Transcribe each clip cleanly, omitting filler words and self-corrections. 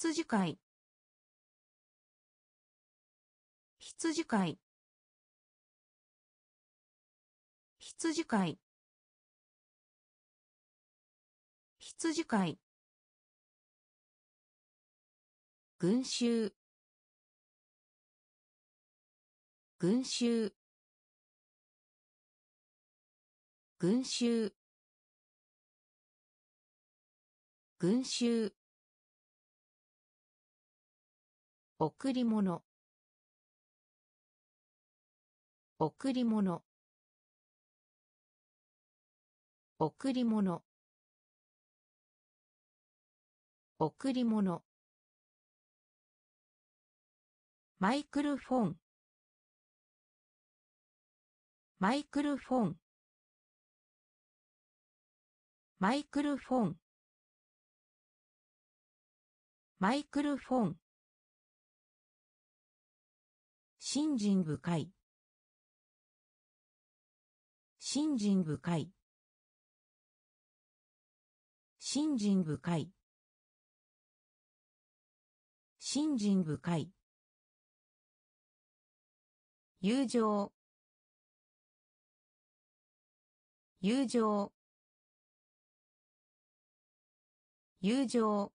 羊飼い羊飼い羊飼い羊飼い群衆群衆群衆群衆贈り物贈り物贈り物贈り物マイクロフォンマイクロフォンマイクロフォンマイクロフォン信心深い信心深い信心深い信心深い友情友情友情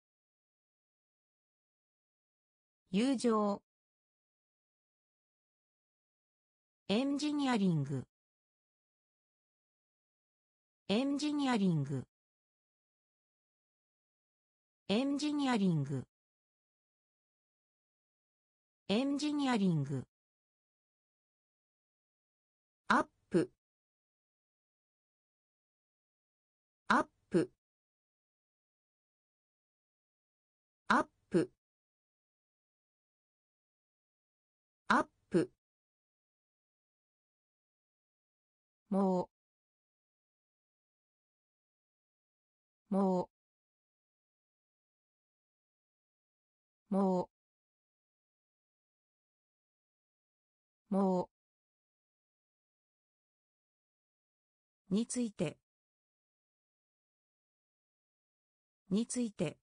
友情エンジニアリングエンジニアリングエンジニアリングエンジニアリングアップアップアップアップもうもうもうもうについてについて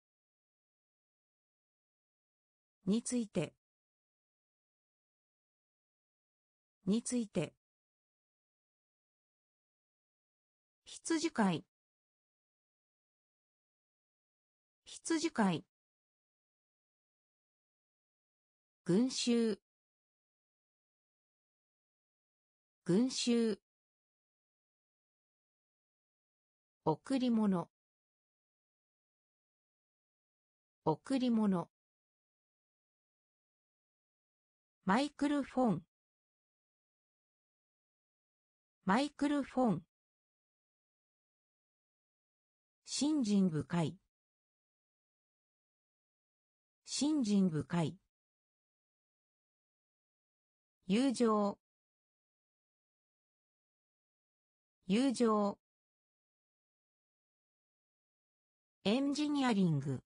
についてについて羊飼い羊飼い群衆群衆贈り物贈り物マイクロフォンマイクロフォン信心深い信心深い友情友情エンジニアリング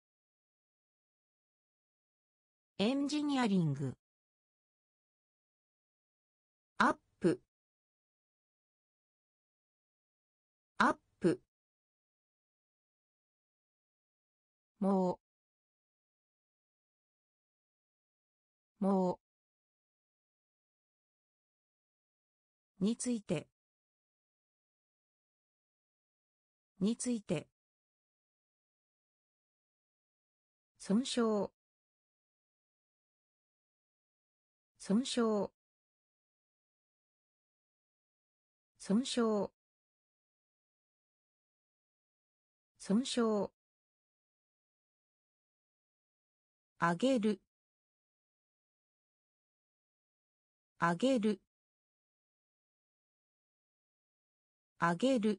エンジニアリングアップアップもうもうについてについて損傷損傷損傷損傷あげるあげるあげる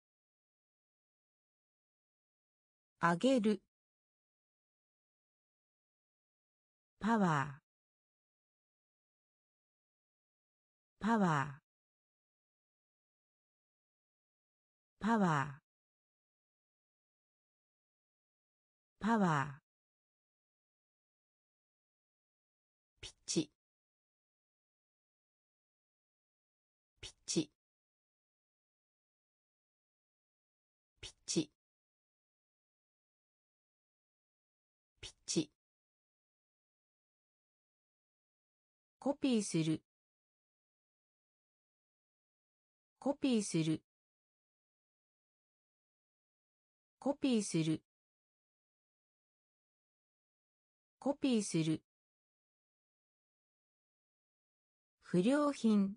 あげるパワーパワーパワーパワーピッチピッチピッチピッコピーするコピーするコピーするコピーする不良品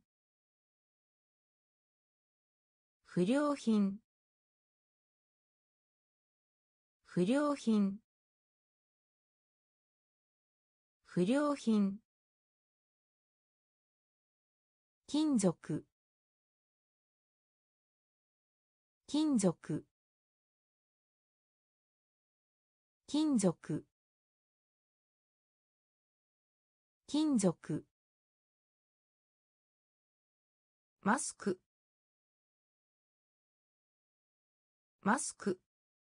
不良品不良品不良品金属金属金属金属マスクマスク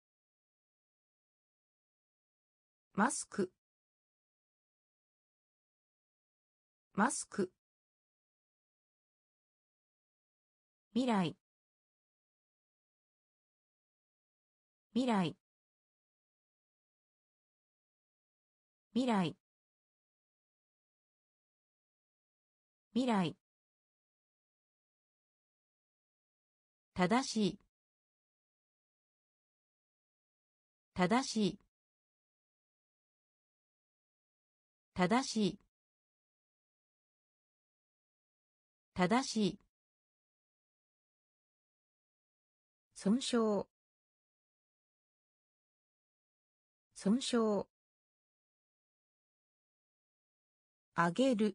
マスクマスク未来未来未来未来正しい正しい正しい正しい損傷損傷あげる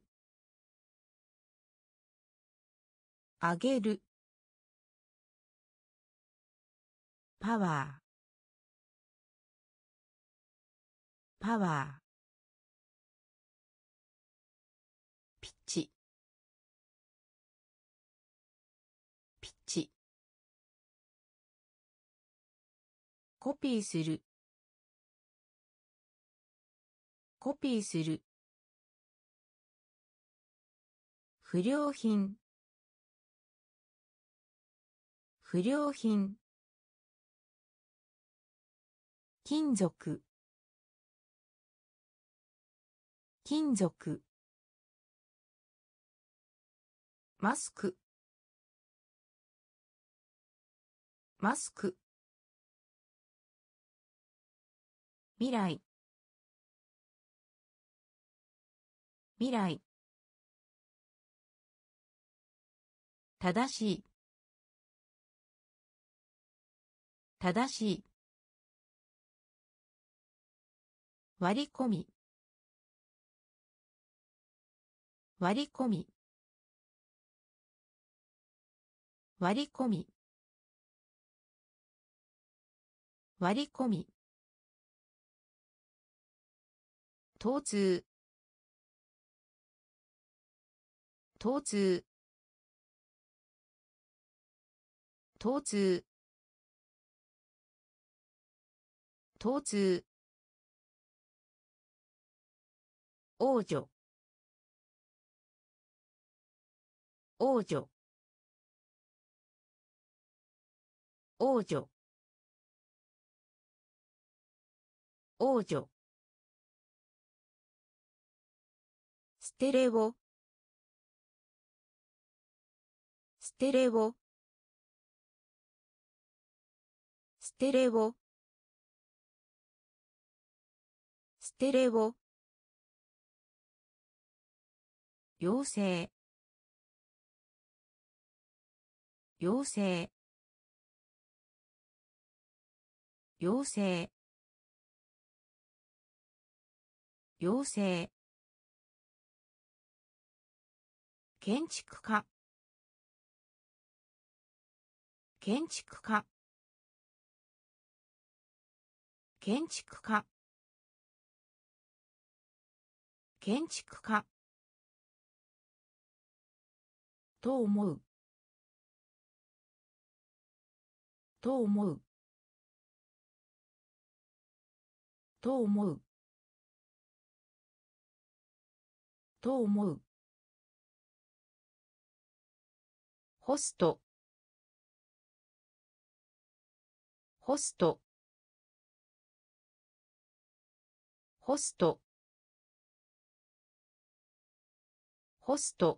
あげるパワーパワーピッチピッチコピーするコピーする不良品不良品金属金属マスクマスク未来未来正しい正しい割り込み割り込み割り込み割り込み疼痛疼痛疼痛疼痛王女王女王女王女ステレオステレオステレオステレオ妖精妖精妖精妖精建築家建築家建築家建築家と思うと思うと思うと思うホストホストホストホスト、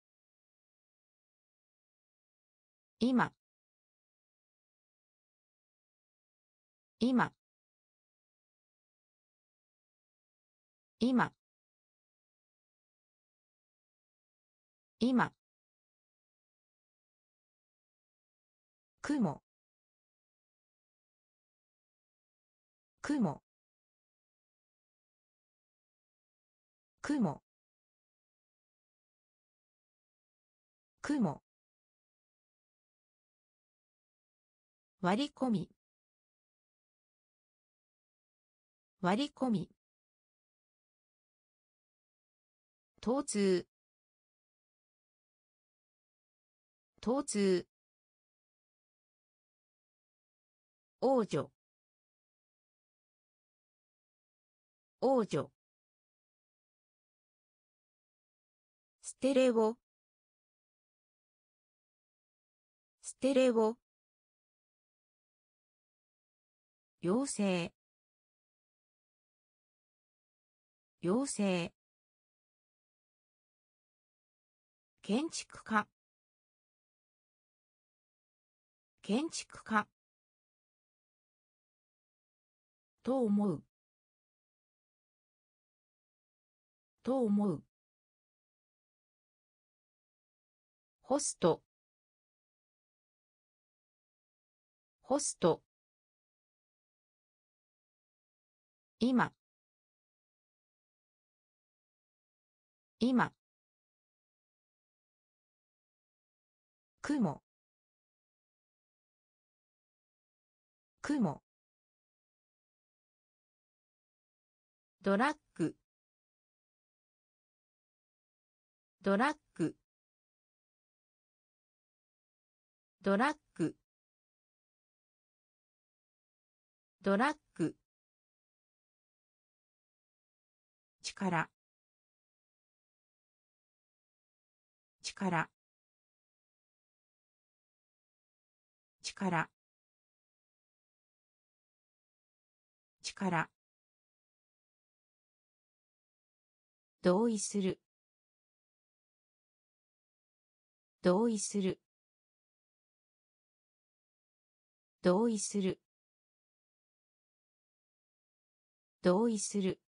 今、今、今、今、雲、雲、雲、雲、割り込み、割り込み、疼痛、疼痛、王女、王女、ステレオ、ステレオ、妖精、妖精、建築家、建築家、と思う、と思う、ホスト、ホスト、今、今、雲、雲、ドラッグ、ドラッグ、ドラッグ、ドラッグ、力、力、力、力、同意する、同意する、同意する、同意する、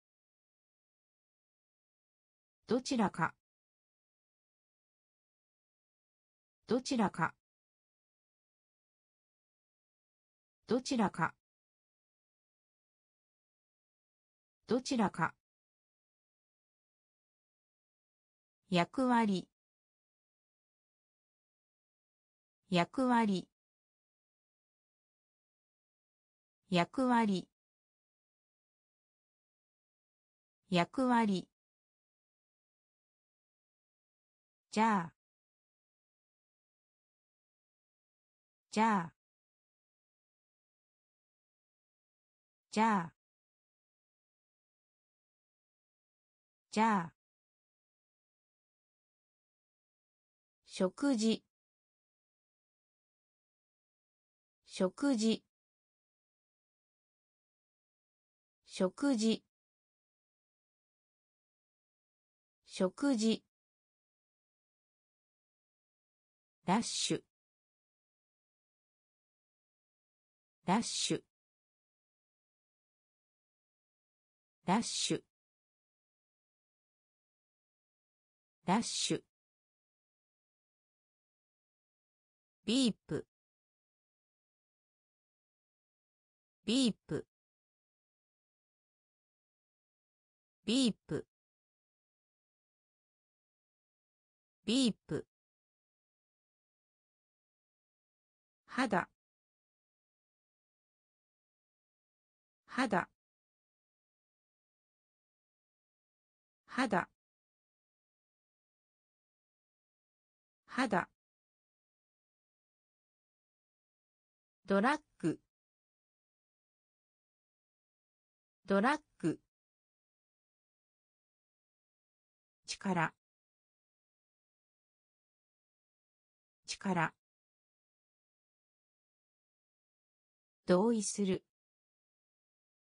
どちらか、どちらか、どちらか、どちらか、役割、役割、役割、役割、じゃあ、じゃあ、じゃあ、じゃあ、食事、食事、食事、食事、ラッシュ、ラッシュ、ラッシュ、ラッシュ、ビープ、ビープ、ビープ、ビープ、肌、肌、肌、肌、ドラッグ、ドラッグ、力、力、同意する、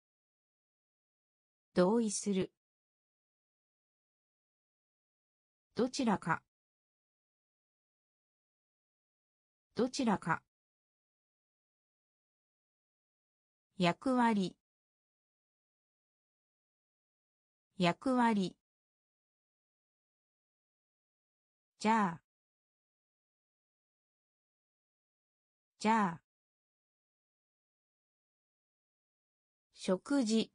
同意する、 どちらかどちらか役割役割じゃあじゃあ食事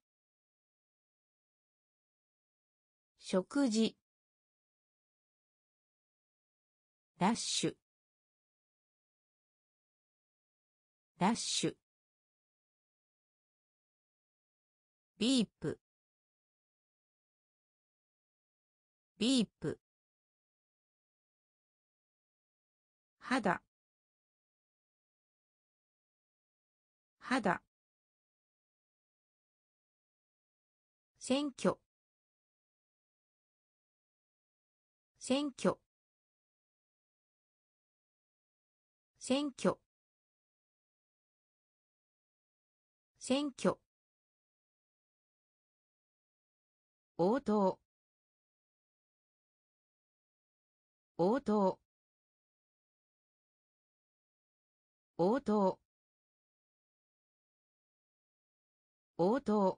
食事ラッシュラッシュビープビープ肌肌選挙選挙選挙選挙応答応答応答応答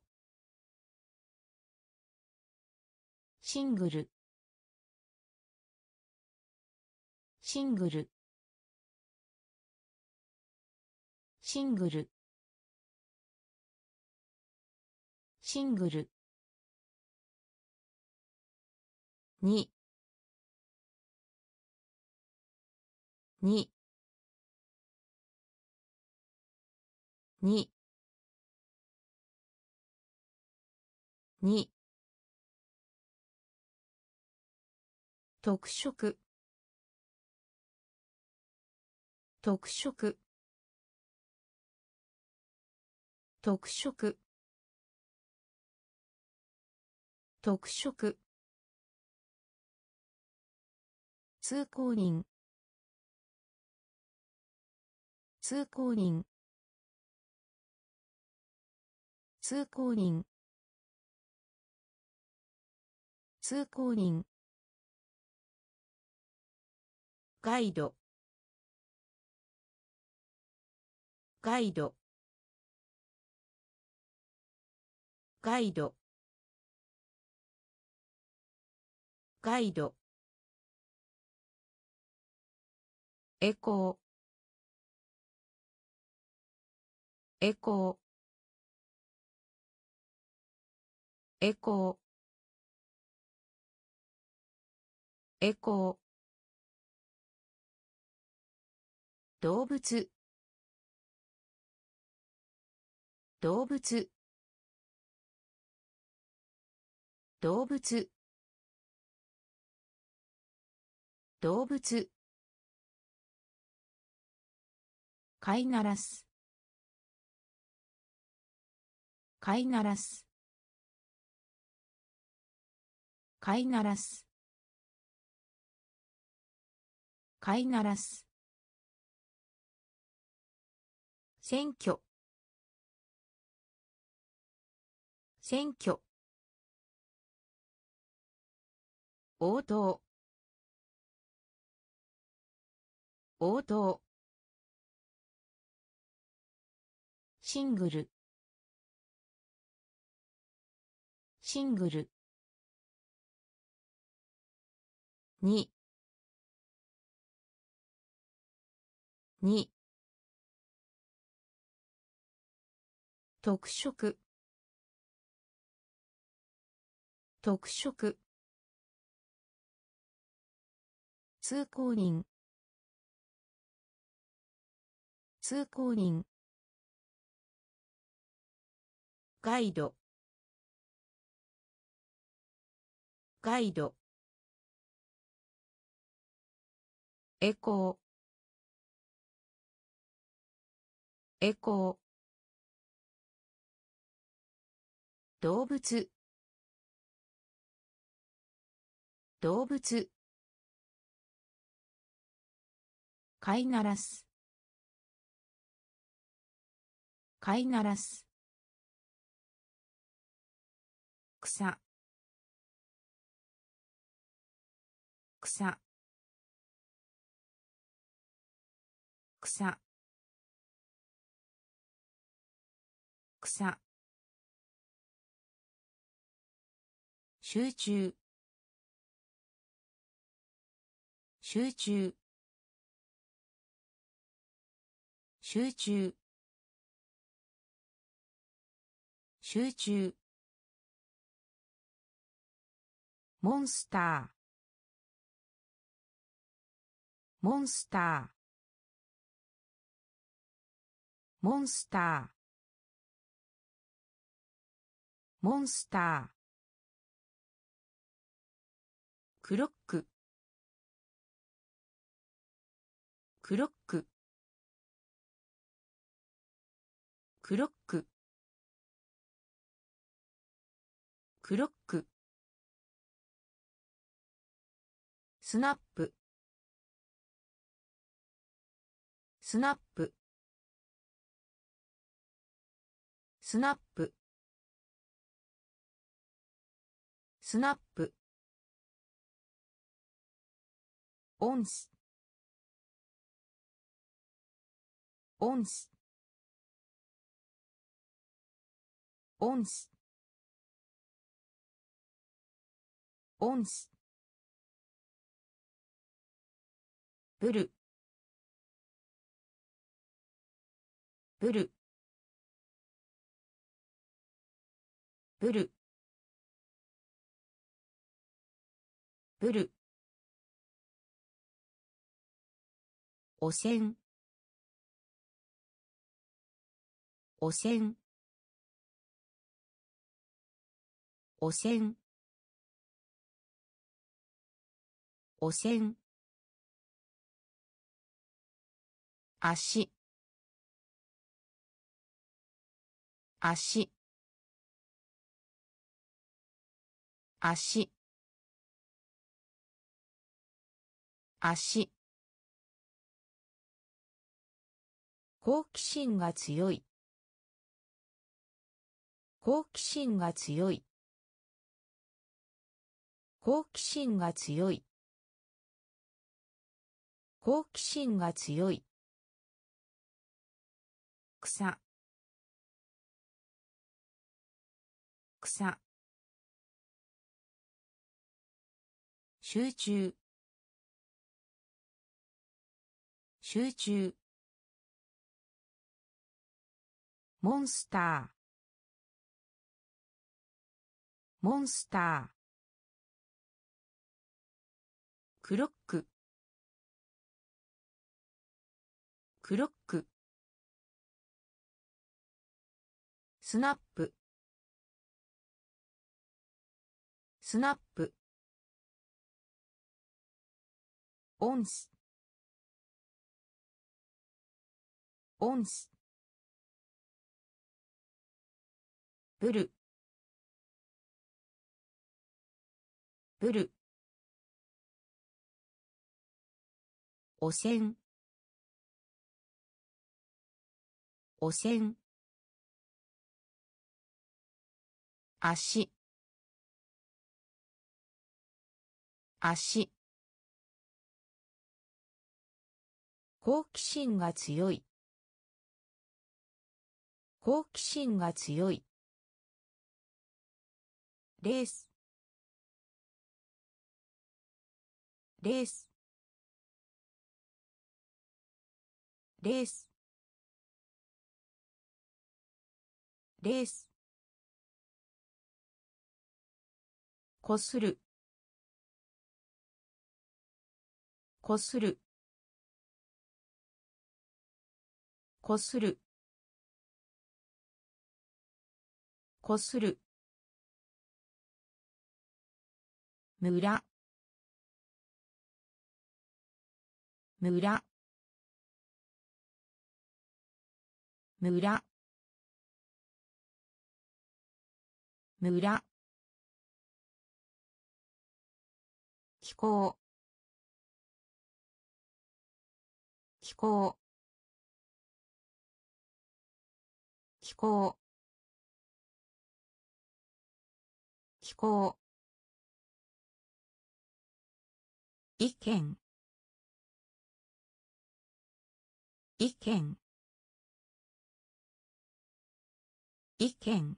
シングルシングルシングルシングルにににに特色特色特色特色通行人通行人通行人通行人ガイドガイドガイドガイドエコーエコーエコーエコー動物動物動物動物飼いならす飼いならす飼いならす飼いならす選挙選挙応答応答シングルシングルにに特色特色通行人通行人ガイドガイドエコーエコー動物動物飼いならす飼いならす草草草草集中集中集中集中モンスターモンスターモンスターモンスタークロッククロッククロッククロックスナップスナップスナップスナップオンスオンスオンスオンスブルブルブルブル汚染汚染汚染汚染足足足足好奇心が強い好奇心が強い好奇心が強い好奇心が強い草草集中集中モンスターモンスタークロッククロックスナップスナップオンスオンスブルブル汚染汚染足足好奇心が強い好奇心が強いレースレースレースレースこするこするこするこする村村村村気候気候気候気候意見意見意見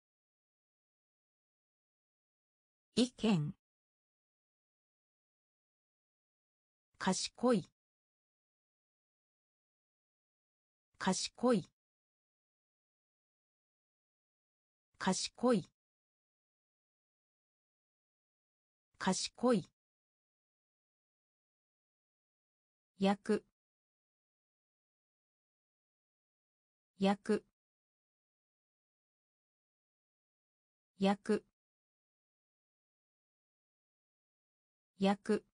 意見賢い賢い賢い賢い焼く焼く焼く焼く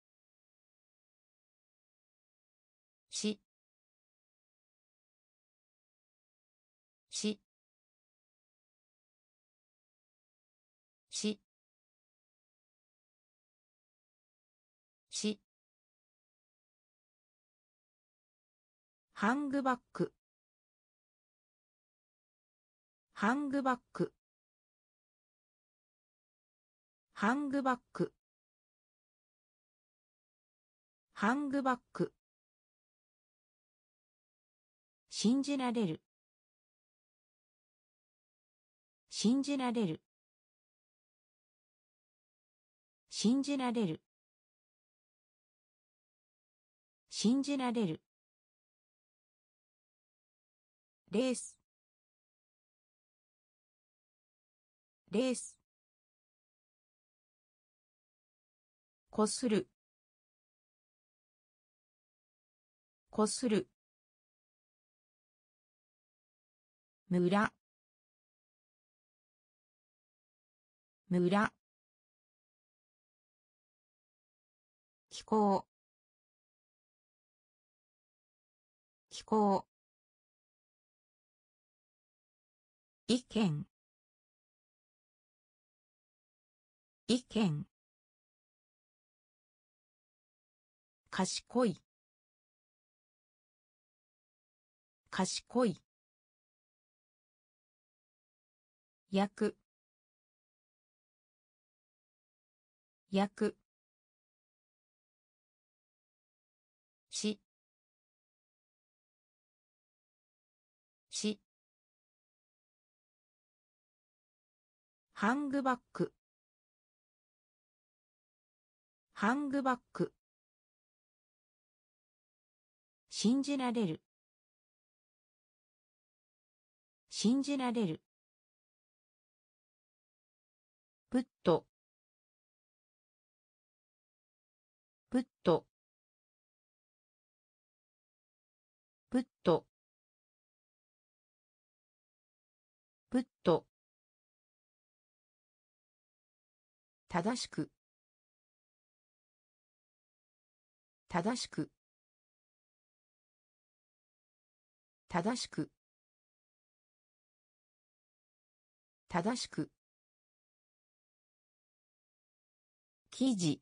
ししししハングバッグハングバッグハングバッグハングバッグ信じられる信じられる信じられる信じられるレースレースこするこする村村気候気候意見意見賢い賢い焼く焼くししハングバッグハングバッグ信じられる信じられるプットプットプットプット正しく正しく正しく正しく記事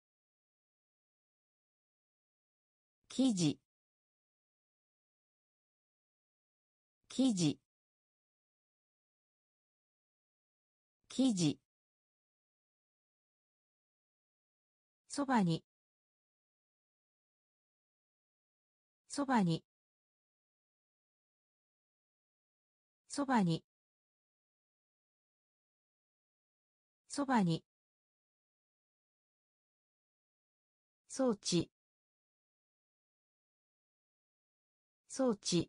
記事記事記事そばにそばにそばにそばに装置装置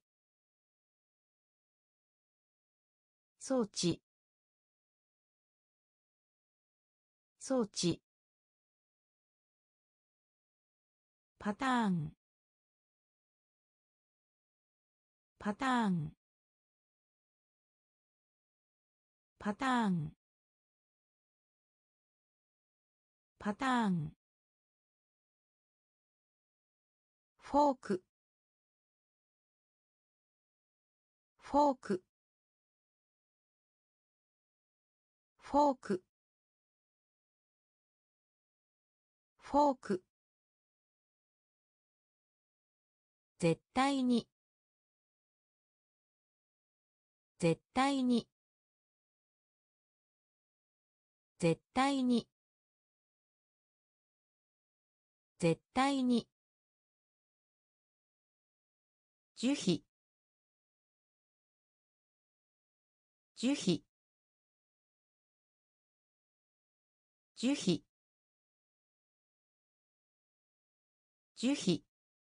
装置装置パターンパターンパターンパターンフォークフォークフォークフォーク絶対に絶対に絶対に絶対に。樹皮。樹皮。樹皮。樹皮。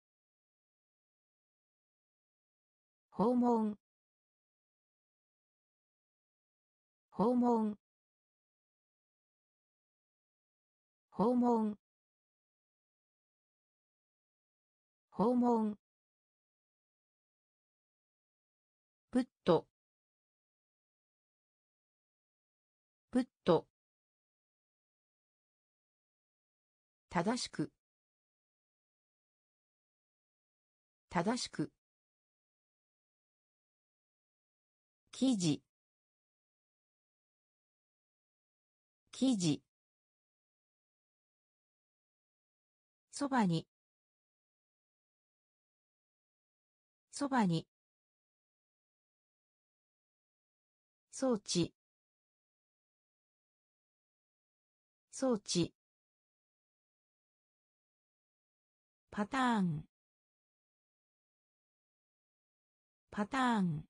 訪問。訪問。訪問。訪問。プット。プット。正しく。正しく。生地。生地。そばに。そばに。装置。装置。パターン。パターン。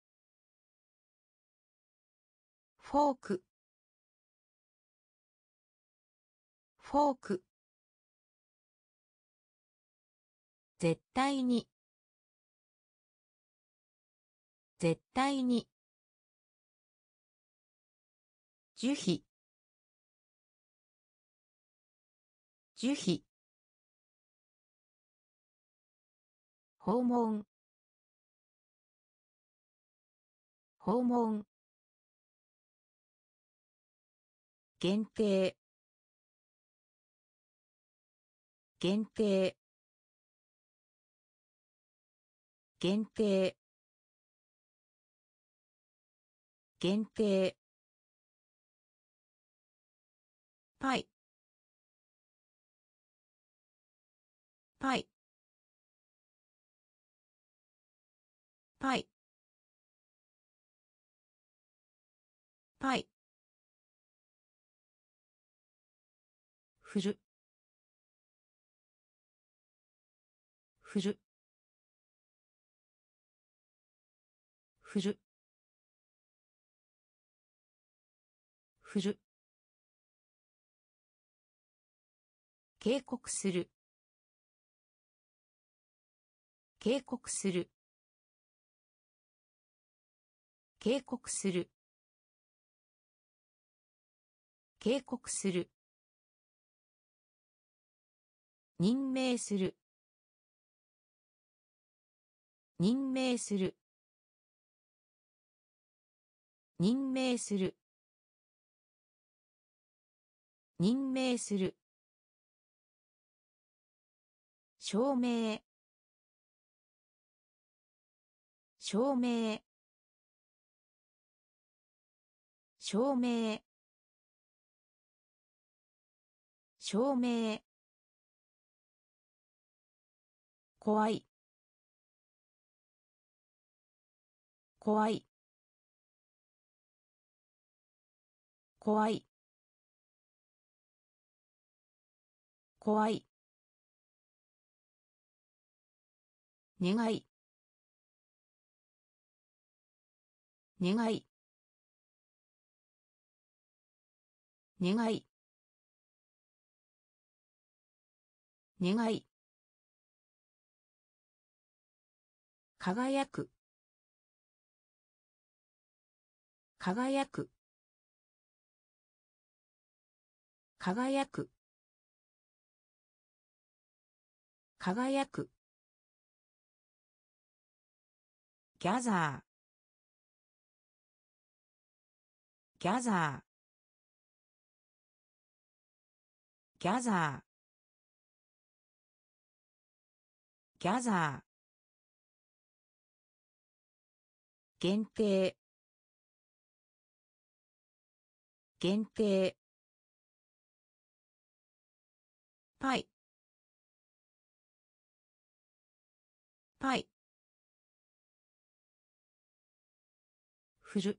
フォーク。フォーク。絶対に。絶対に。樹皮。樹皮。訪問。訪問。限定。限定。限定。限定。パイ。パイ。パイ。パイ。振る。振る。振る。振る。警告する。警告する。警告する。警告する。任命する。任命する。任命する。任命する。証明。証明。証明。証明。怖い。怖い。怖い。怖い。願い。願い。願い。願い。輝く。輝く。輝く。輝く。ギャザー。ギャザー。ギャザー。ギャザー。限定。限定。パイ。パイ。振る。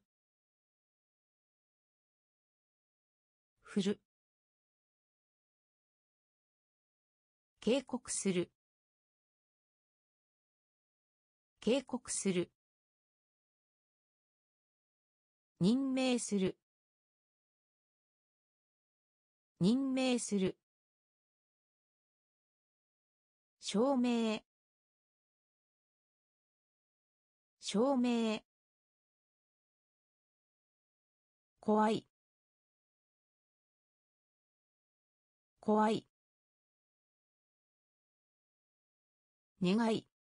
振る。 警告する警告する任命する任命する証明証明怖い怖い願い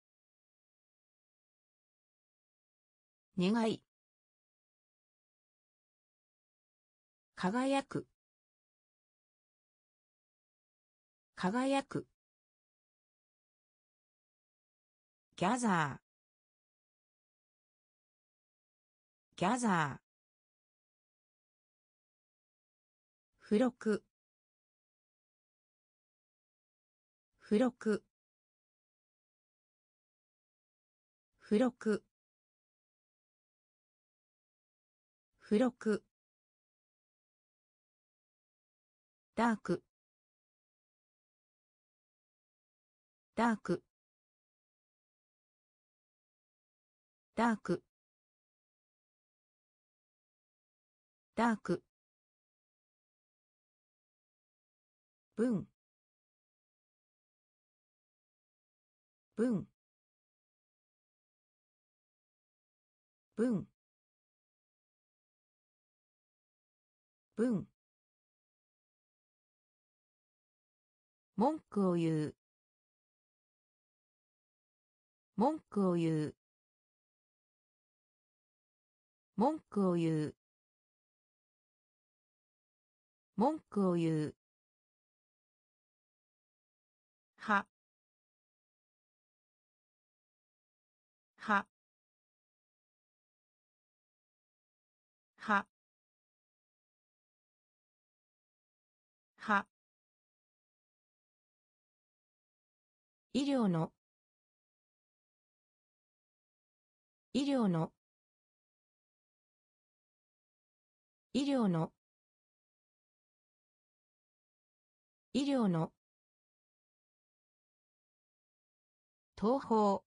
願い輝く輝くギャザーギャザー付録付録付録付録ダークダークダークダーク文文文文文句を言う文句を言う文句を言う文句を言うはははは医療の医療の医療の医療の東方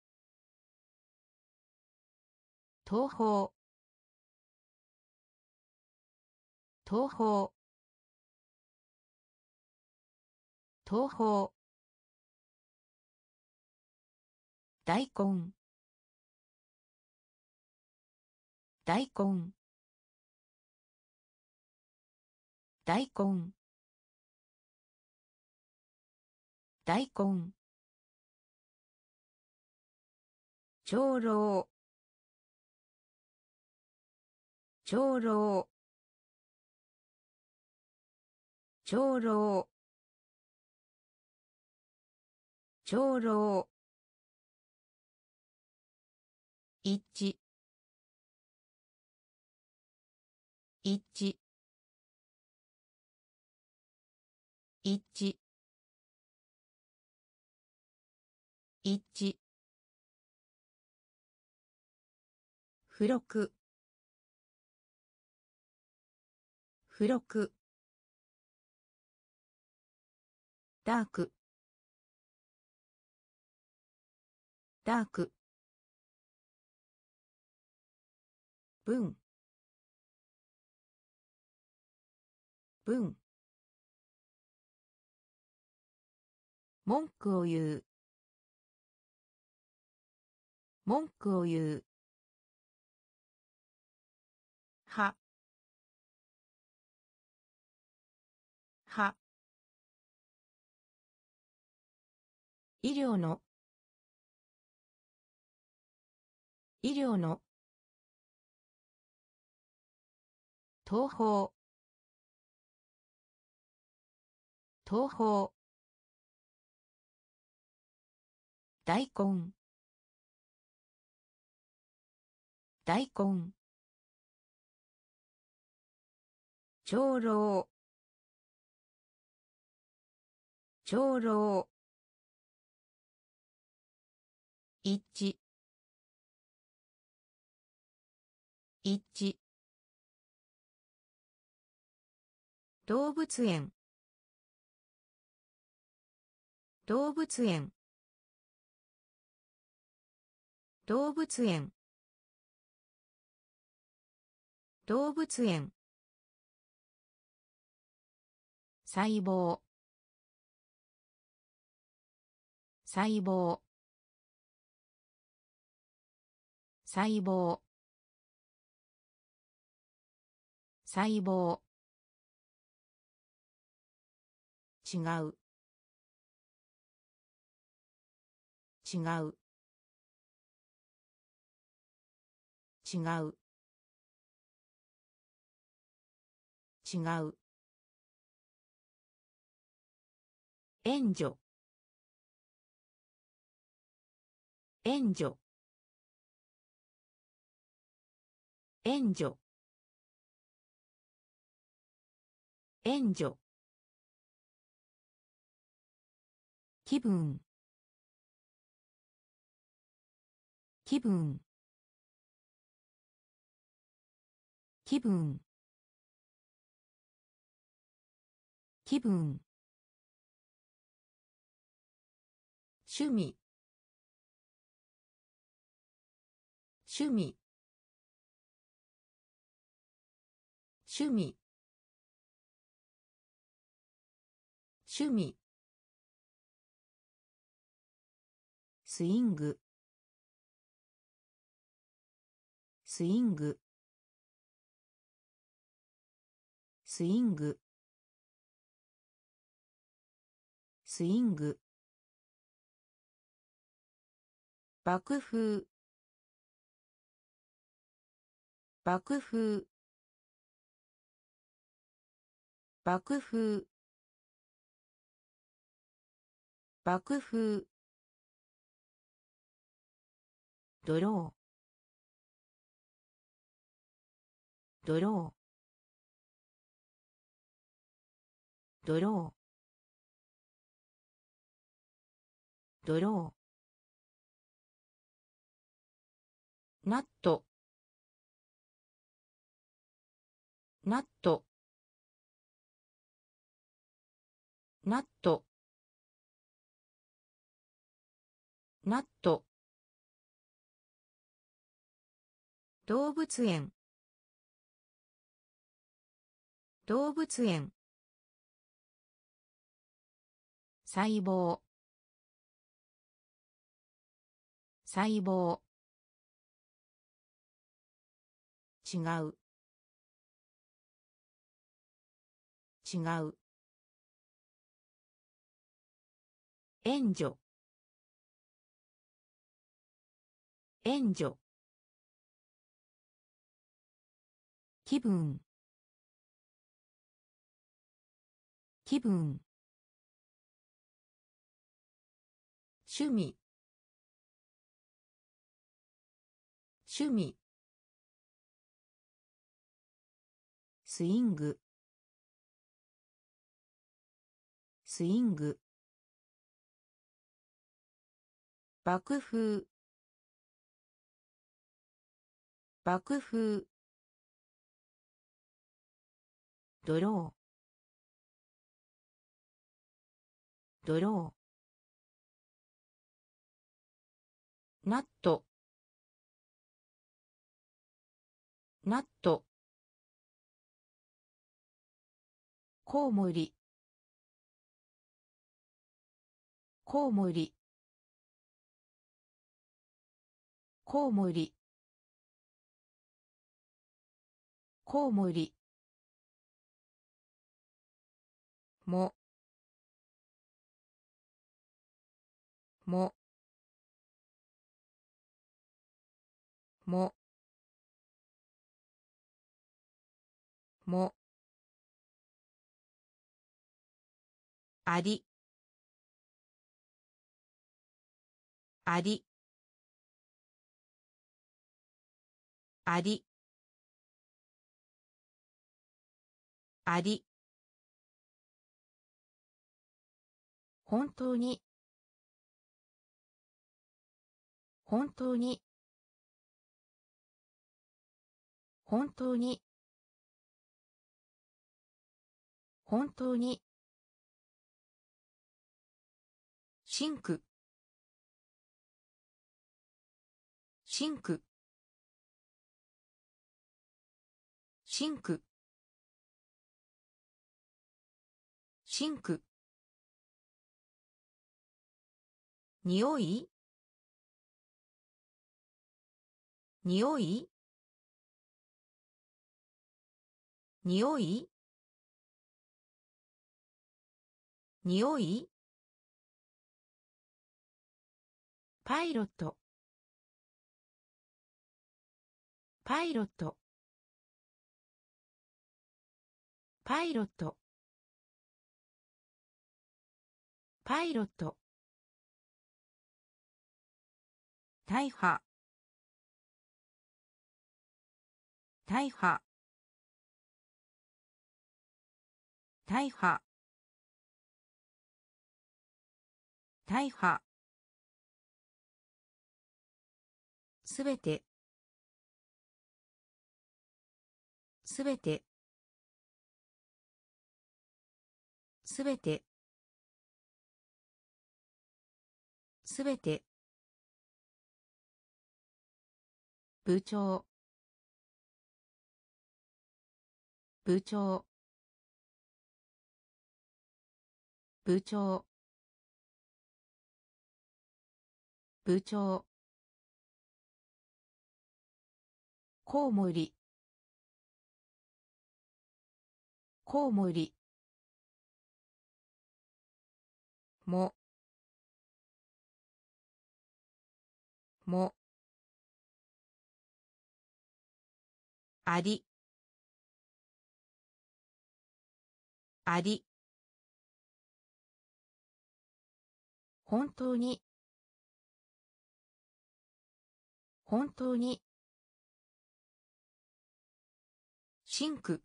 東方東方東方大根大根大根大根長老長老長老長老一致一致一致一致付録付録ダークダーク文文文句を言う文句を言うはは医療の医療の東方東方大根大根長老長老一致一致動物園動物園動物園動物園細胞細胞細胞細胞違う違う違う違う援助援助援助援助気分気分気分気分趣味趣味趣味趣味スイングスイングスイングスイング爆風爆風爆風爆風ドロードロードロードローナットナットナットナット動物園動物園細胞細胞違う違う援助援助気分気分趣味趣味スイングスイング爆風爆風ドロードローナットナットコウモリコウモリコウモリコウモリももももありありありあり本当に本当に本当に本当にシンクシンクシンクシンク匂い匂い匂い匂いパイロットパイロットパイロットパイロット大破大破大破大破すべてすべてすべてすべて部長部長部長部長コウモリコウモリももありあり本当に本当にシンク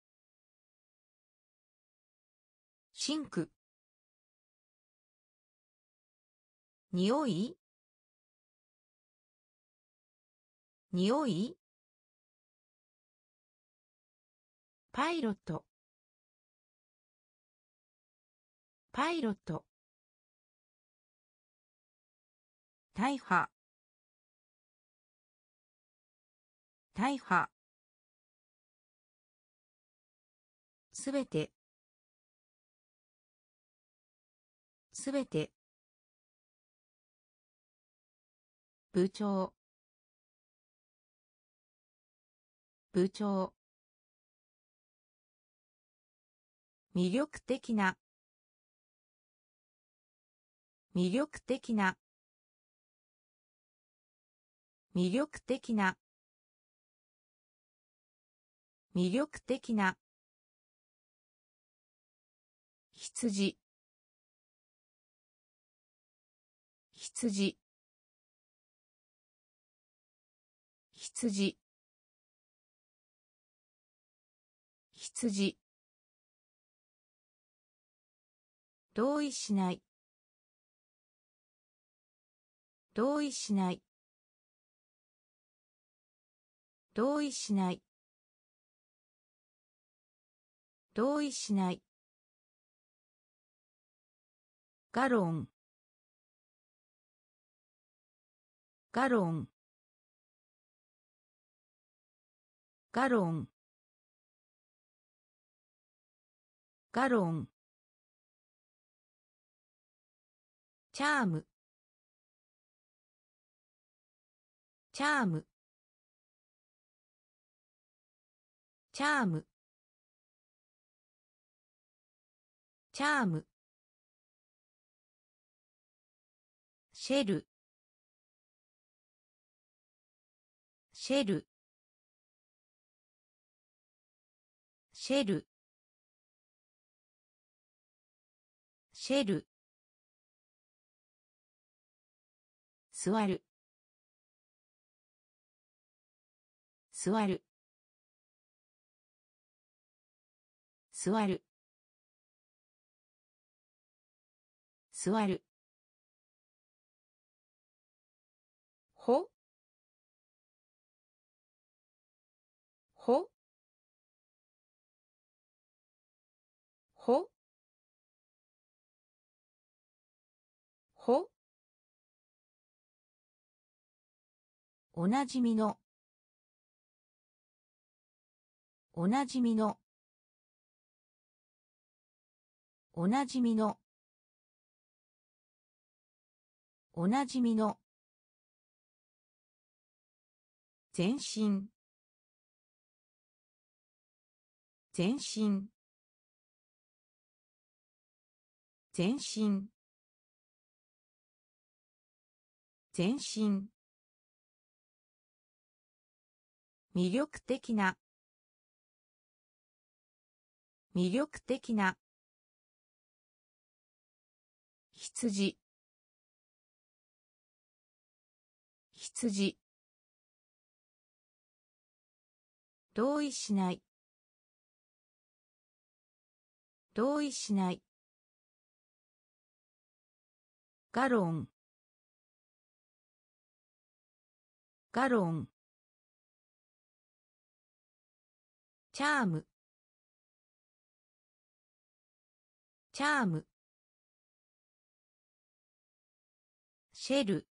シンク匂い匂いパイロットパイロット大破大破すべてすべて部長部長魅力的な魅力的な魅力的な魅力的な羊羊羊羊同意しない同意しない同意しない同意しないガロンガロンガロンガロンチャームチャームチャームチャームシェルシェルシェルシェル座る座る座る座るほほほほ。おなじみの。おなじみの。おなじみの。おなじみの。全身。全身。全身。全身。魅力的な。魅力的な。羊。羊。同意しない。同意しない。ガロン。ガロン。チャーム。チャーム。シェル。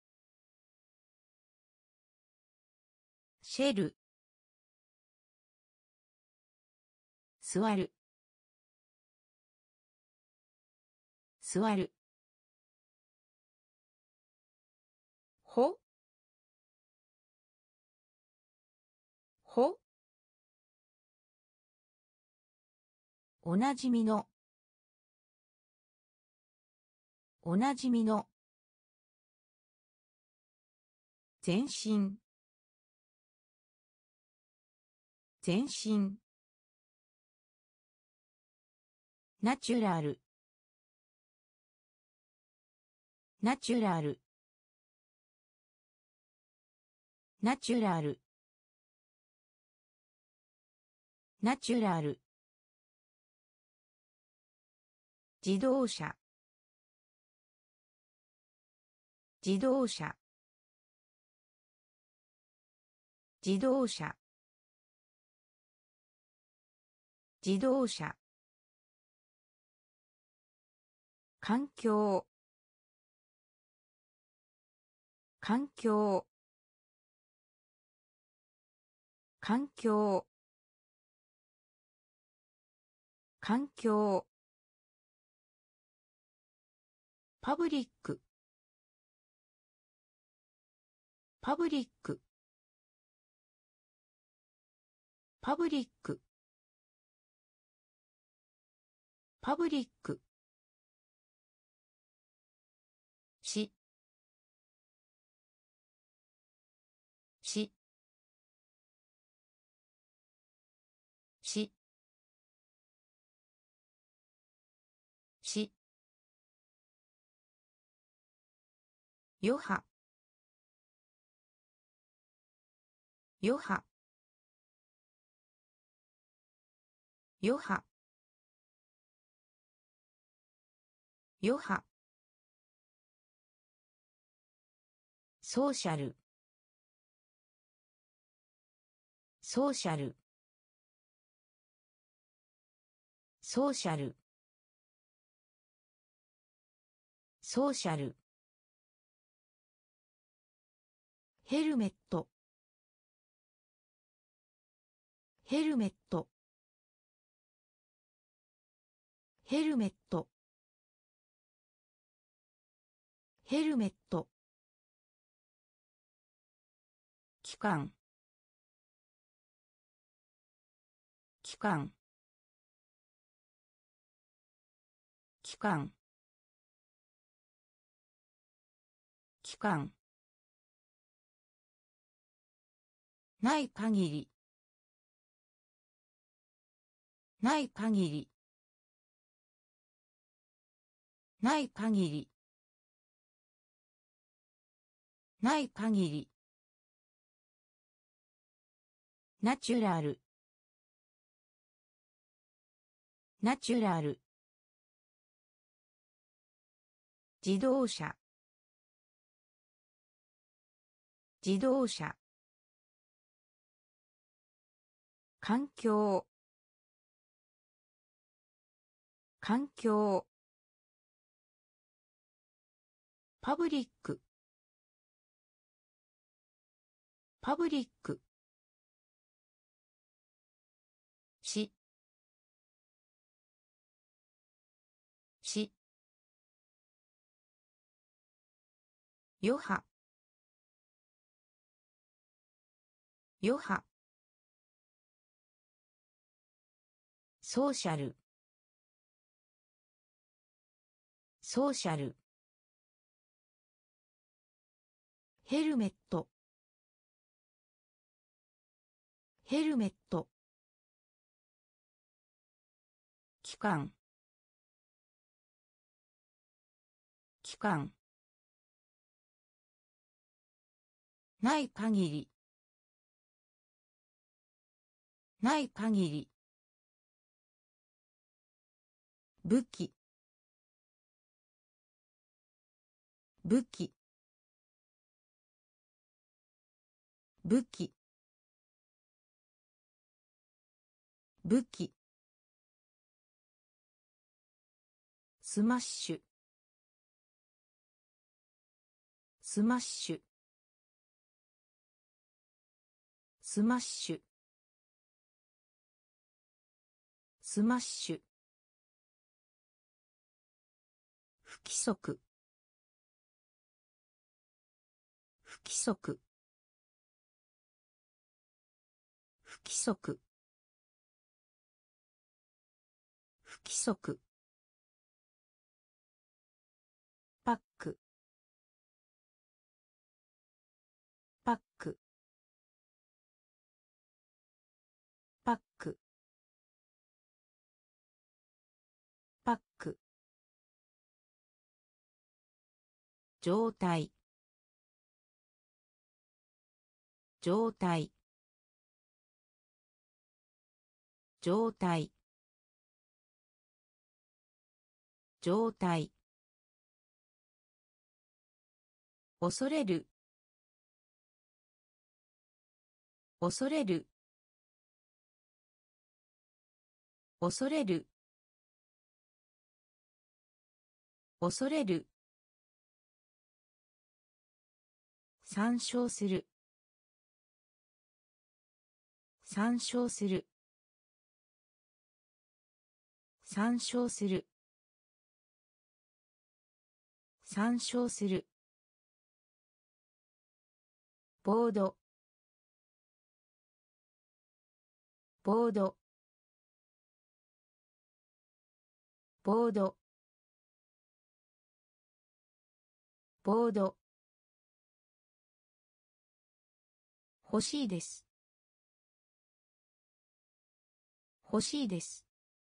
シェル。座る。座る。ほ。ほ。おなじみの。おなじみの。全身。全身。ナチュラル。ナチュラル。ナチュラル。ナチュラル。自動車。自動車。自動車。自動車。環境。環境。環境。環境。パブリック。パブリック。パブリック。パブリック。し。し。し。し。余波。余波。余波。余波。ソーシャル。ソーシャル。ソーシャル。ソーシャル。ヘルメット。ヘルメット。ヘルメット。ヘルメット。期間。期間。期間。期間。ない限り。ない限り。ない限り。ない限り。ナチュラル。ナチュラル。自動車。自動車。環境。環境。 パブリックパブリックしし余波余波ソーシャルソーシャルヘルメットヘルメット期間期間ない限りない限り武器武器武器武器スマッシュスマッシュスマッシュスマッシュ不規則不規則不規則不規則パックパックパックパック状態状態状態状態恐れる恐れる恐れる恐れる参照する参照する参照する参照するボードボードボードボード欲しいです欲しいです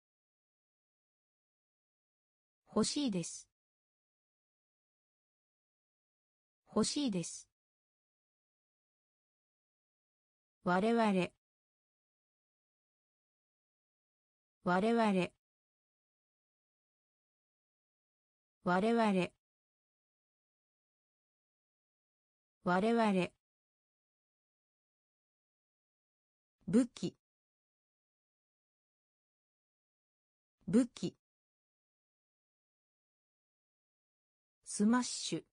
欲しいです欲しいです我々我々我々我々武器武器スマッシュ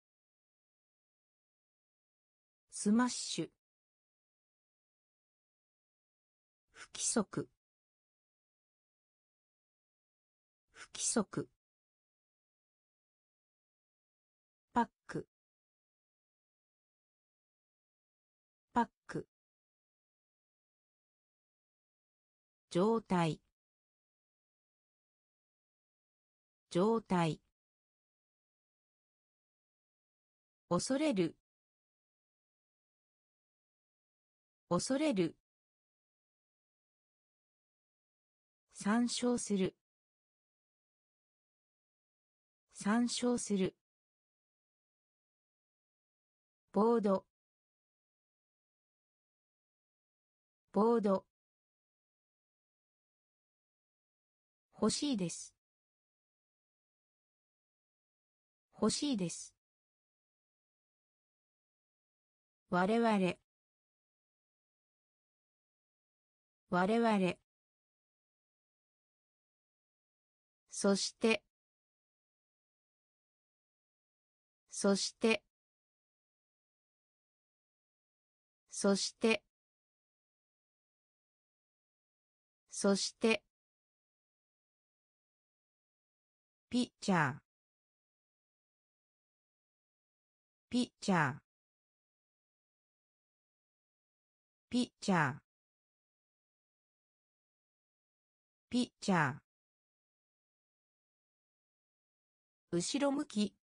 スマッシュ不規則不規則パックパック状態状態恐れる恐れる参照する参照するボードボード欲しいです欲しいです我々我々そしてそして、そして、そして、ピッチャー、ピッチャー、ピッチャー、ピッチャー、後ろ向き、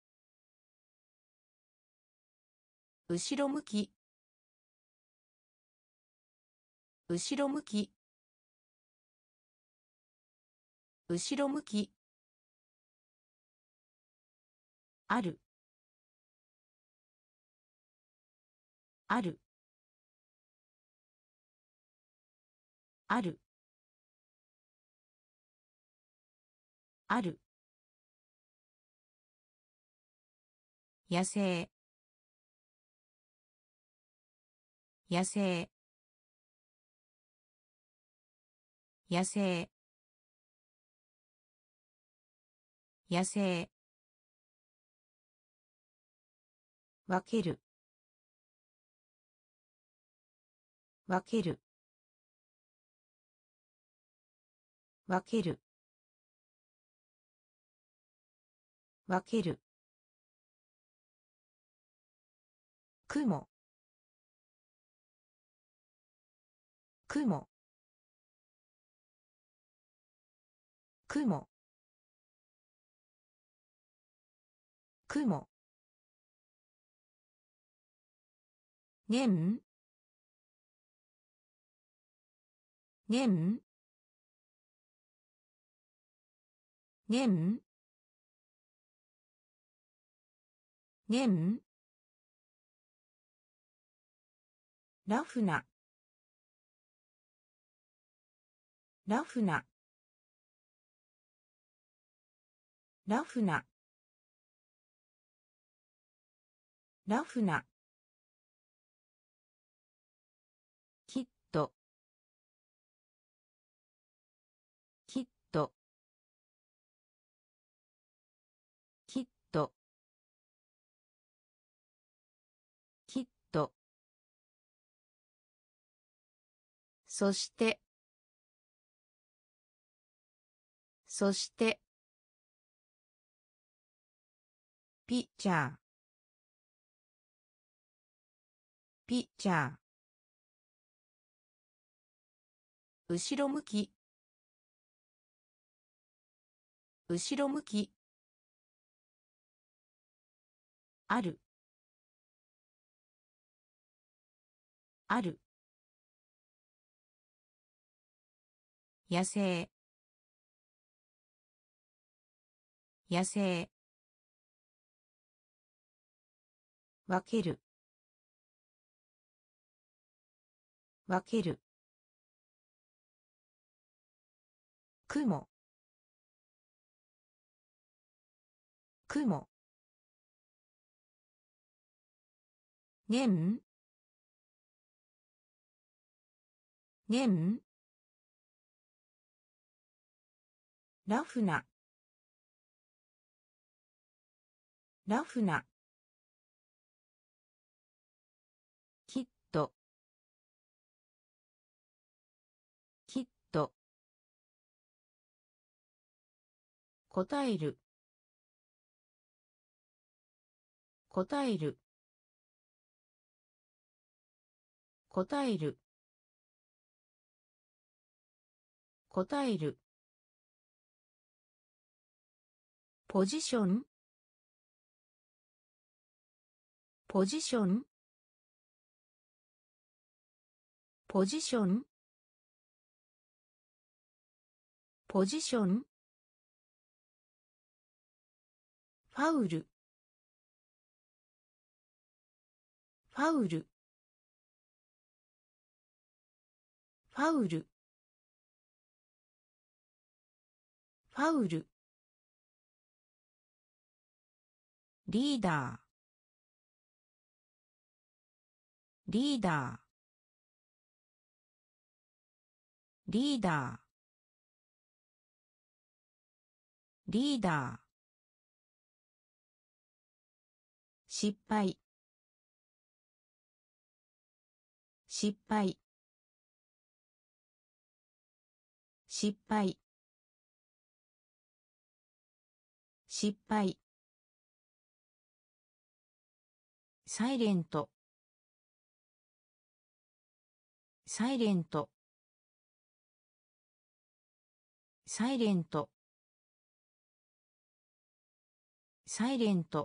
後ろ向き、後ろ向き、後ろ向き、ある、ある、ある、ある、野生、野生、野生、野生、分ける、分ける、分ける、分ける、雲、雲、雲、雲、年、年、年、年、ラフな、ラフな、ラフな、ラフな、きっと、きっと、きっと、きっと、そして、そして、ピッチャー、ピッチャー、後ろ向き、後ろ向き、ある、ある、野生、野生、分ける、分ける、雲、雲、年、年、ラフな、ラフな、きっと、きっと、答える、答える、答える、答える、ポジション、ポジション、ポジション、ポジション、ファウル、ファウル、ファウル、ファウル、リーダー、リーダー、リーダー、リーダー、 失敗失敗失敗失敗サイレントサイレントサイレントサイレント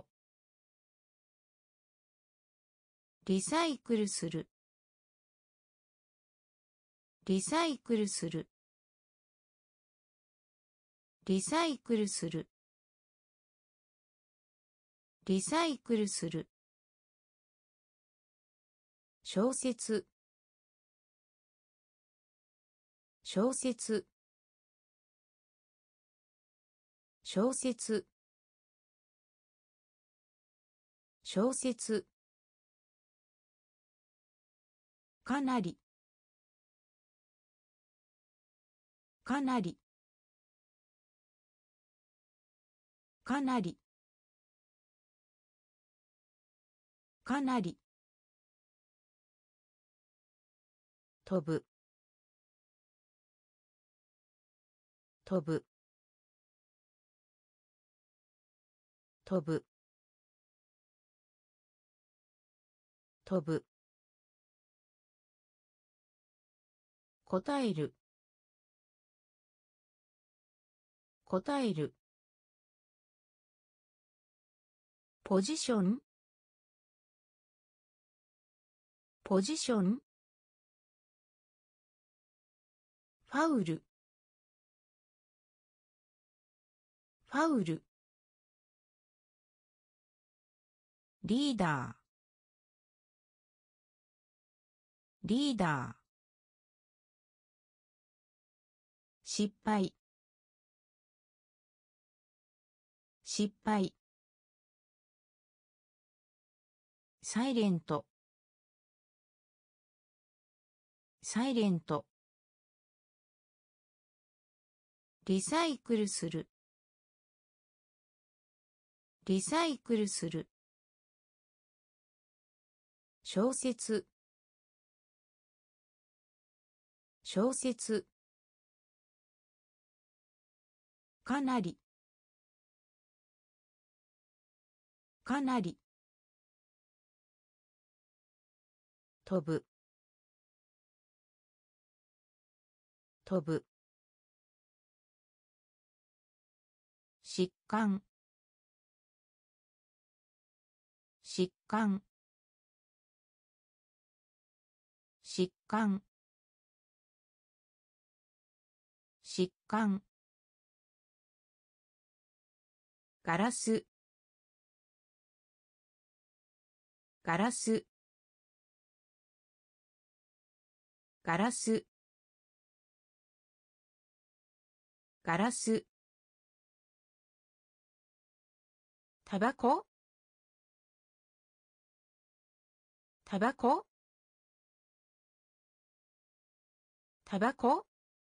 リサイクルするリサイクルするリサイクルするリサイクルする小説小説小説小説かなりかなりかなりかなり飛ぶ飛ぶ飛ぶ飛ぶ答える答えるポジションポジションファウルファウルリーダーリーダー失敗失敗サイレントサイレントリサイクルするリサイクルする小説小説かなりかなり飛ぶ飛ぶ疾患疾患疾患疾患ガラスガラスガラスガラスタバコタバコタバコ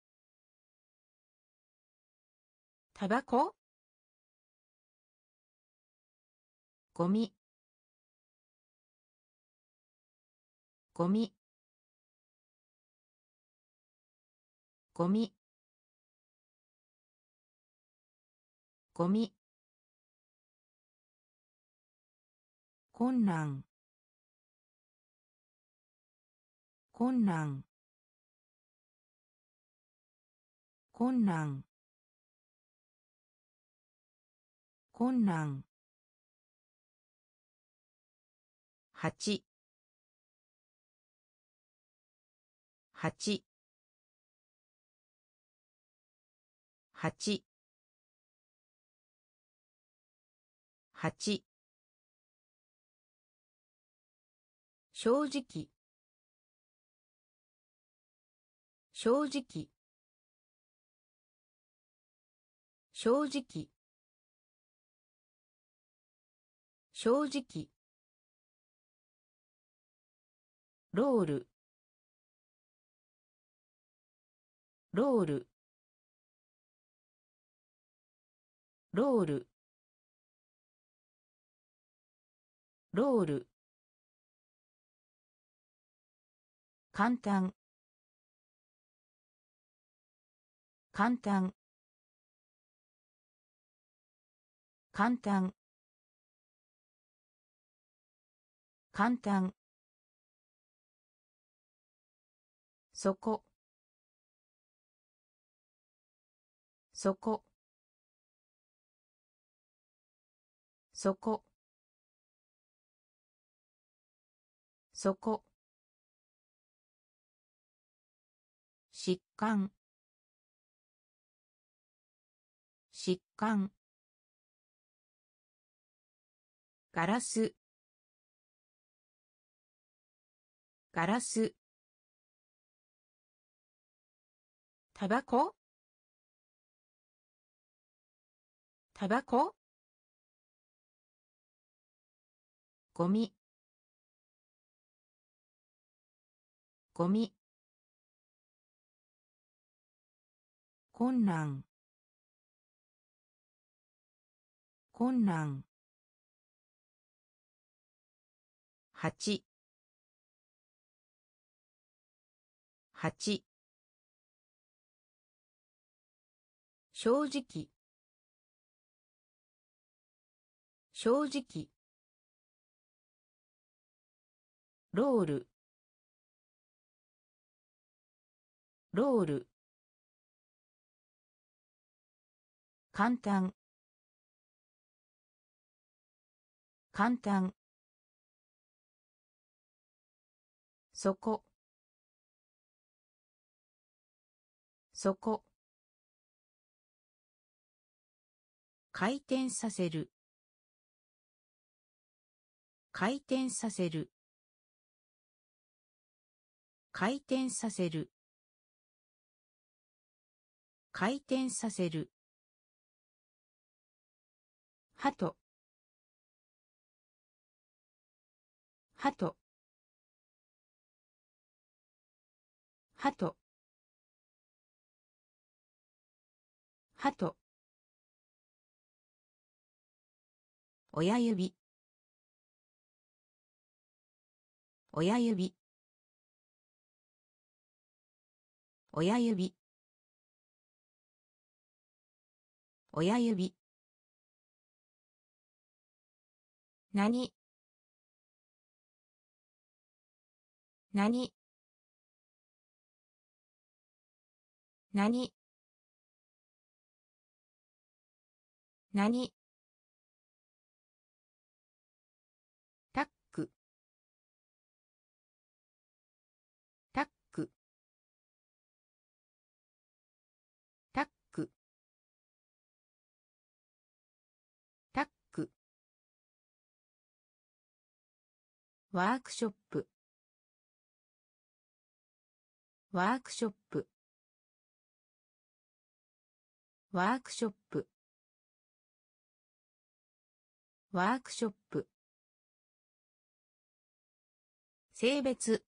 タバコゴミゴミゴミゴミ困難困難困難困難8 8 8 8正直正直正直正直ロールロールロールロール。簡単。簡単。簡単。簡単。そこ。そこ。そこ。そこ。疾患。疾患。ガラス。ガラス。タバコ。タバコ。ゴミ。ゴミ。困難。困難。8。8。正直。正直。ロール。ロール。簡単。簡単。そこ。そこ。回転させる。回転させる。回転させる。回転させる。ハト。ハト。ハト。ハト。親指。親指。親指。親指。何。何。何。何。タック。タック。タック。タック。ワークショップ。ワークショップ。ワークショップ。ワークショップ。性別。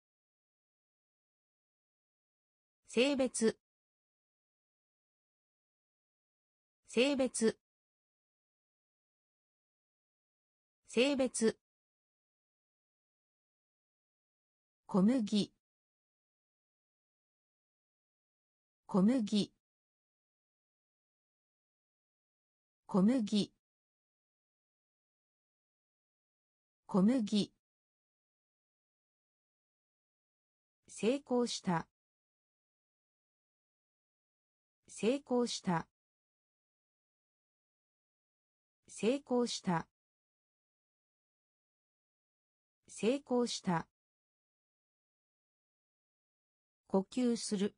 性別。性別。性別。小麦。小麦。小麦。小麦。成功した。成功した。成功した。成功した。呼吸する。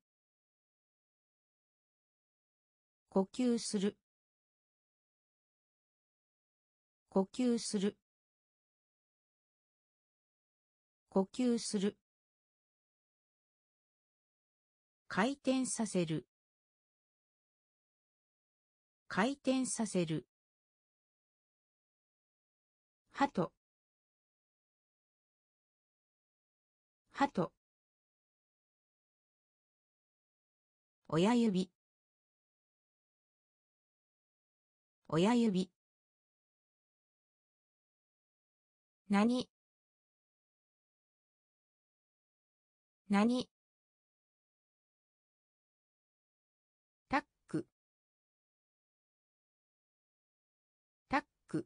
呼吸する。呼吸する。呼吸する。回転させる。回転させる。ハト。ハト。親指。親指。 何何タックタック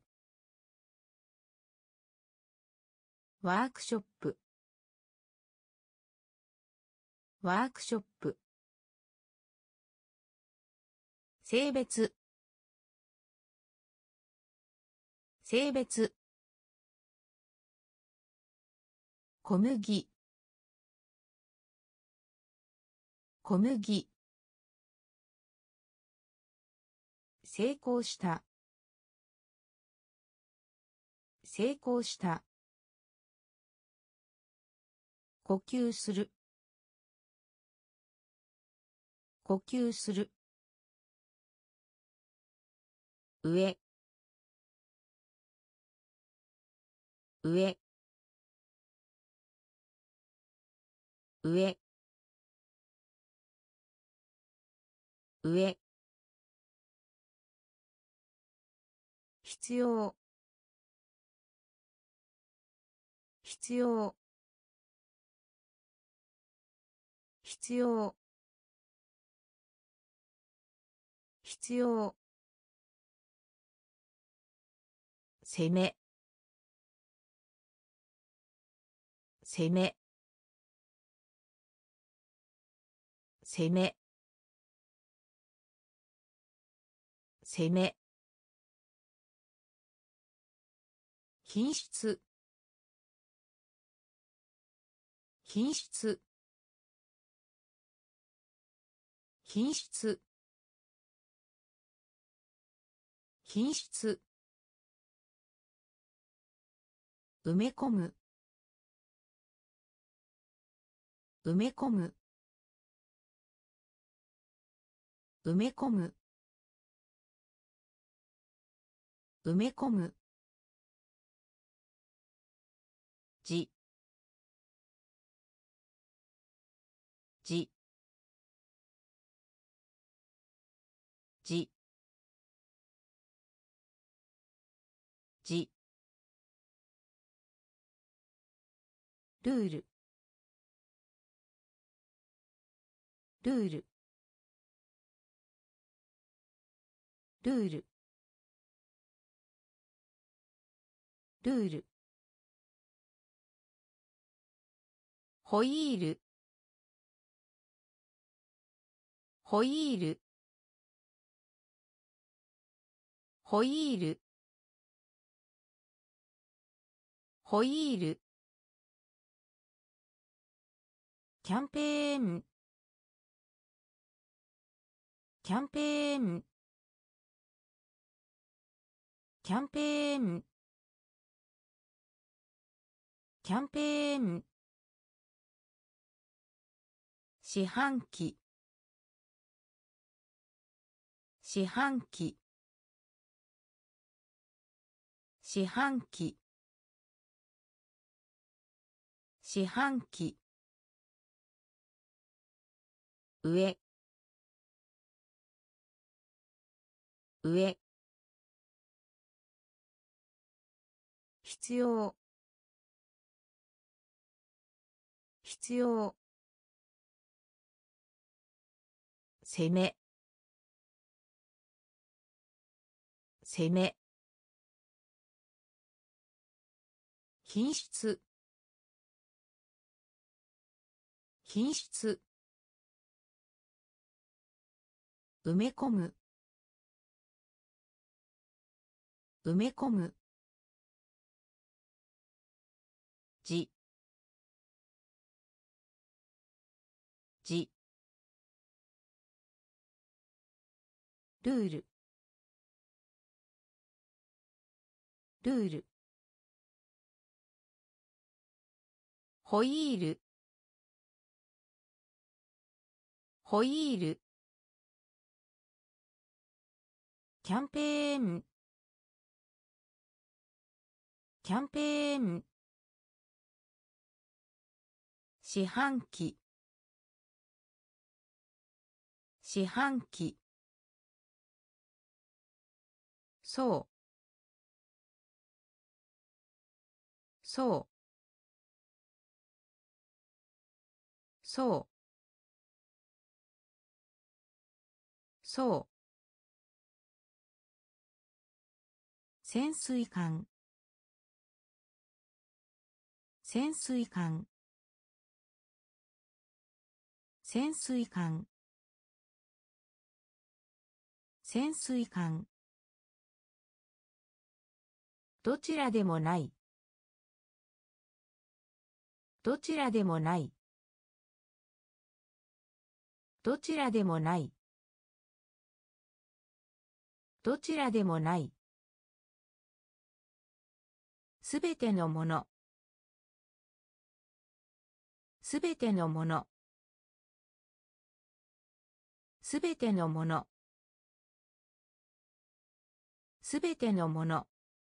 ワークショップワークショップ性別性別小麦小麦成功した成功した呼吸する呼吸する上上上上必要必要必要必要攻め攻め攻め攻め品質品質品質品質埋め込む埋め込む埋め込む埋め込むじじじじルールルールルールルールホイールホイールホイールホイールキャンペーンキャンペーンキャンペーンキャンペーン四半期四半期四半期四半期上上必要必要攻め攻め品質品質埋め込む埋め込むじじルールルールホイールホイールキャンペーンキャンペーン四半期四半期そうそう。そう。そう。潜水艦。潜水艦。潜水艦。潜水艦。どちらでもない。どちらでもない。どちらでもない。どちらでもない。すべてのもの。すべてのもの。すべてのもの。すべてのもの。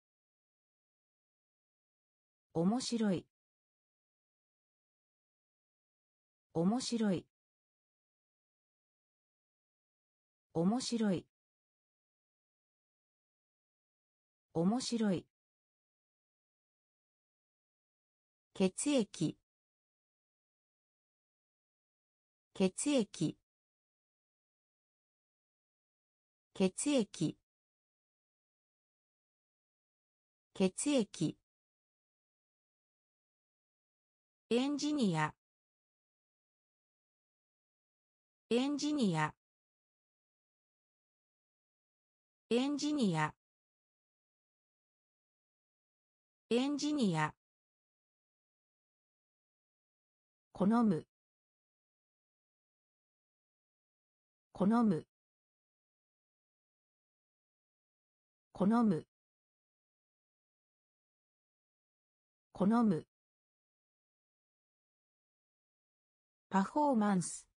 面白い。面白い。面白い。面白い。血液。血液。血液。血液。エンジニア。エンジニア。エンジニア。エンジニア。好む。好む。好む。好む。パフォーマンス。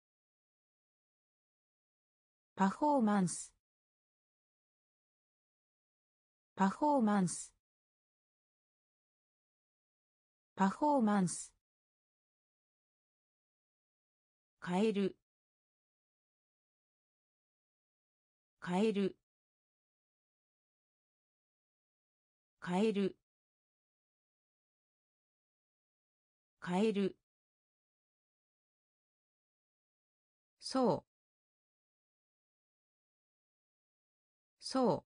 パフォーマンス。パフォーマンス。パフォーマンス。変える。変える。変える。変える。そう。そう。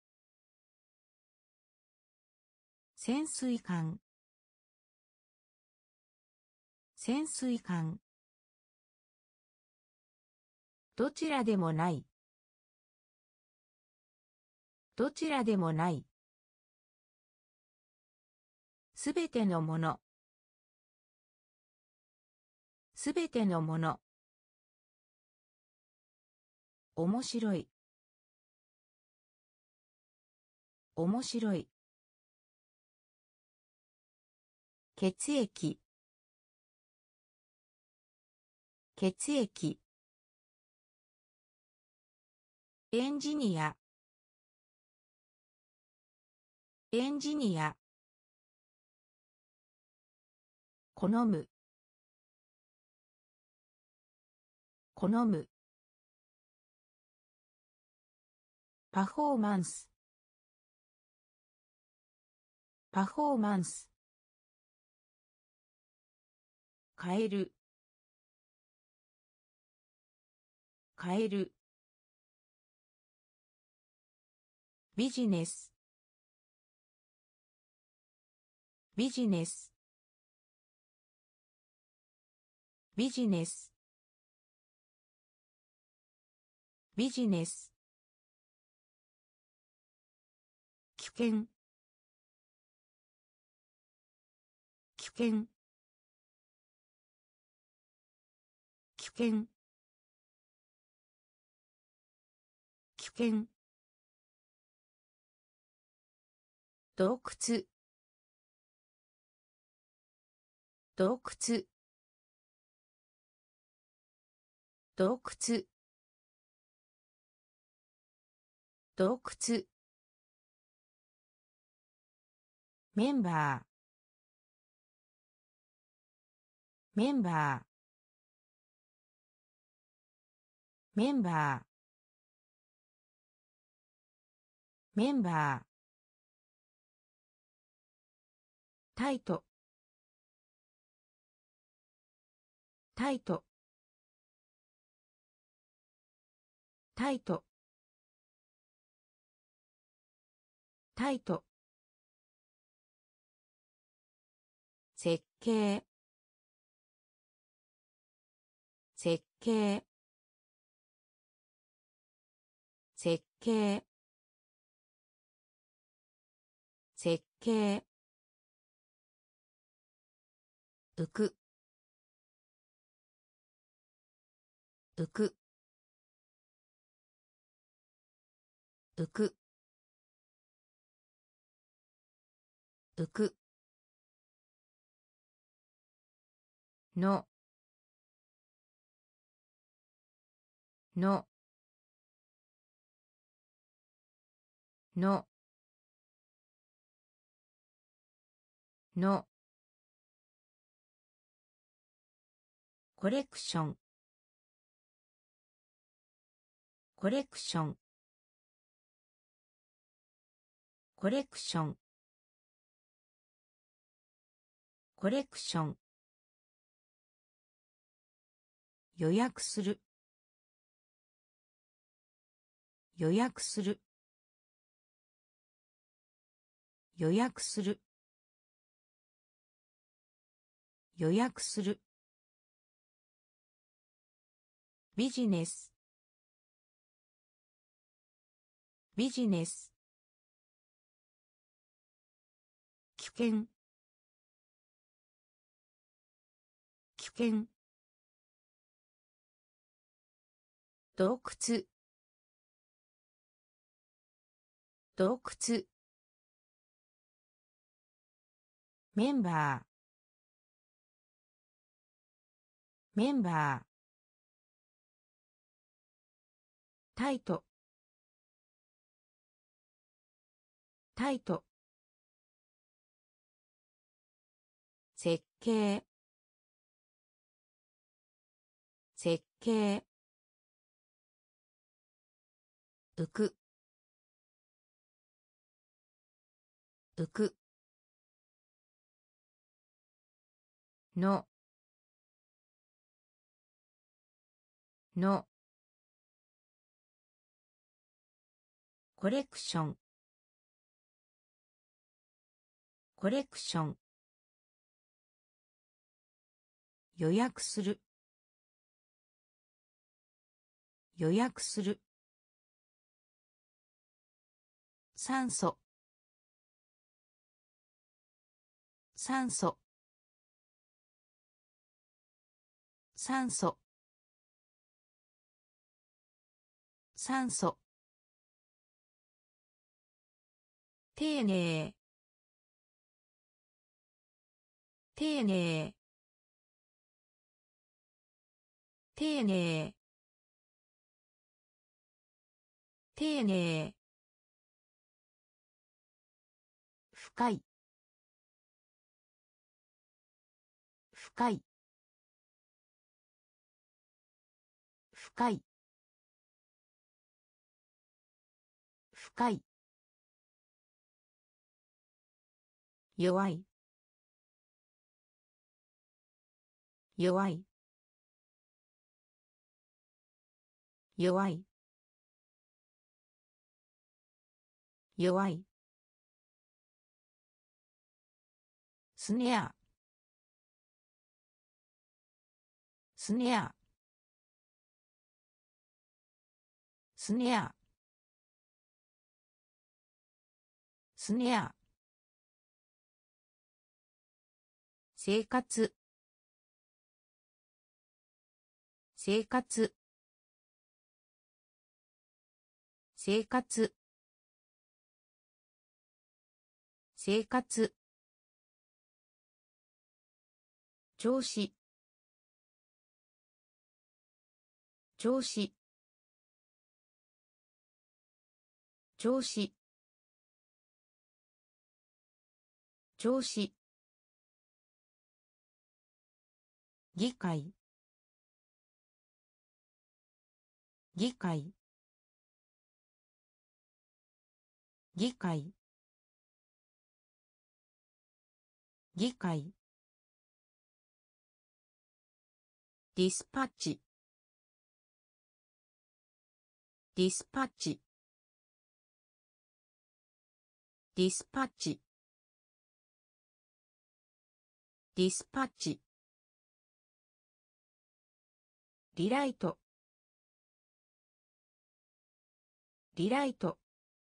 潜水艦。潜水艦。どちらでもない。どちらでもない。すべてのもの。すべてのもの。面白い。面白い。血液。血液。エンジニア。エンジニア。好む。好む。パフォーマンス。パフォーマンス。変える。変える。ビジネス。ビジネス。ビジネス。ビジネス。危険。危険。危険。危険。洞窟。洞窟。洞窟。洞窟。メンバー。メンバー。メンバー。メンバー。 タイトタイトタイトタイト設計設計設計設計浮く浮く浮く浮くののののコレクションコレクションコレクションコレクション予約する予約する予約する予約するビジネスビジネス危険危険洞窟洞窟メンバーメンバータイトタイト設計設計浮く浮くののコレクションコレクション予約する予約する酸素酸素酸素酸素丁寧丁寧丁寧丁寧深い深い深い深い弱い弱い弱い弱いスネアスネアスネアスネア生活生活生活生活調子調子調子調子議会議会議会議会ディスパッチディスパッチディスパッチディスパッチリライトリライト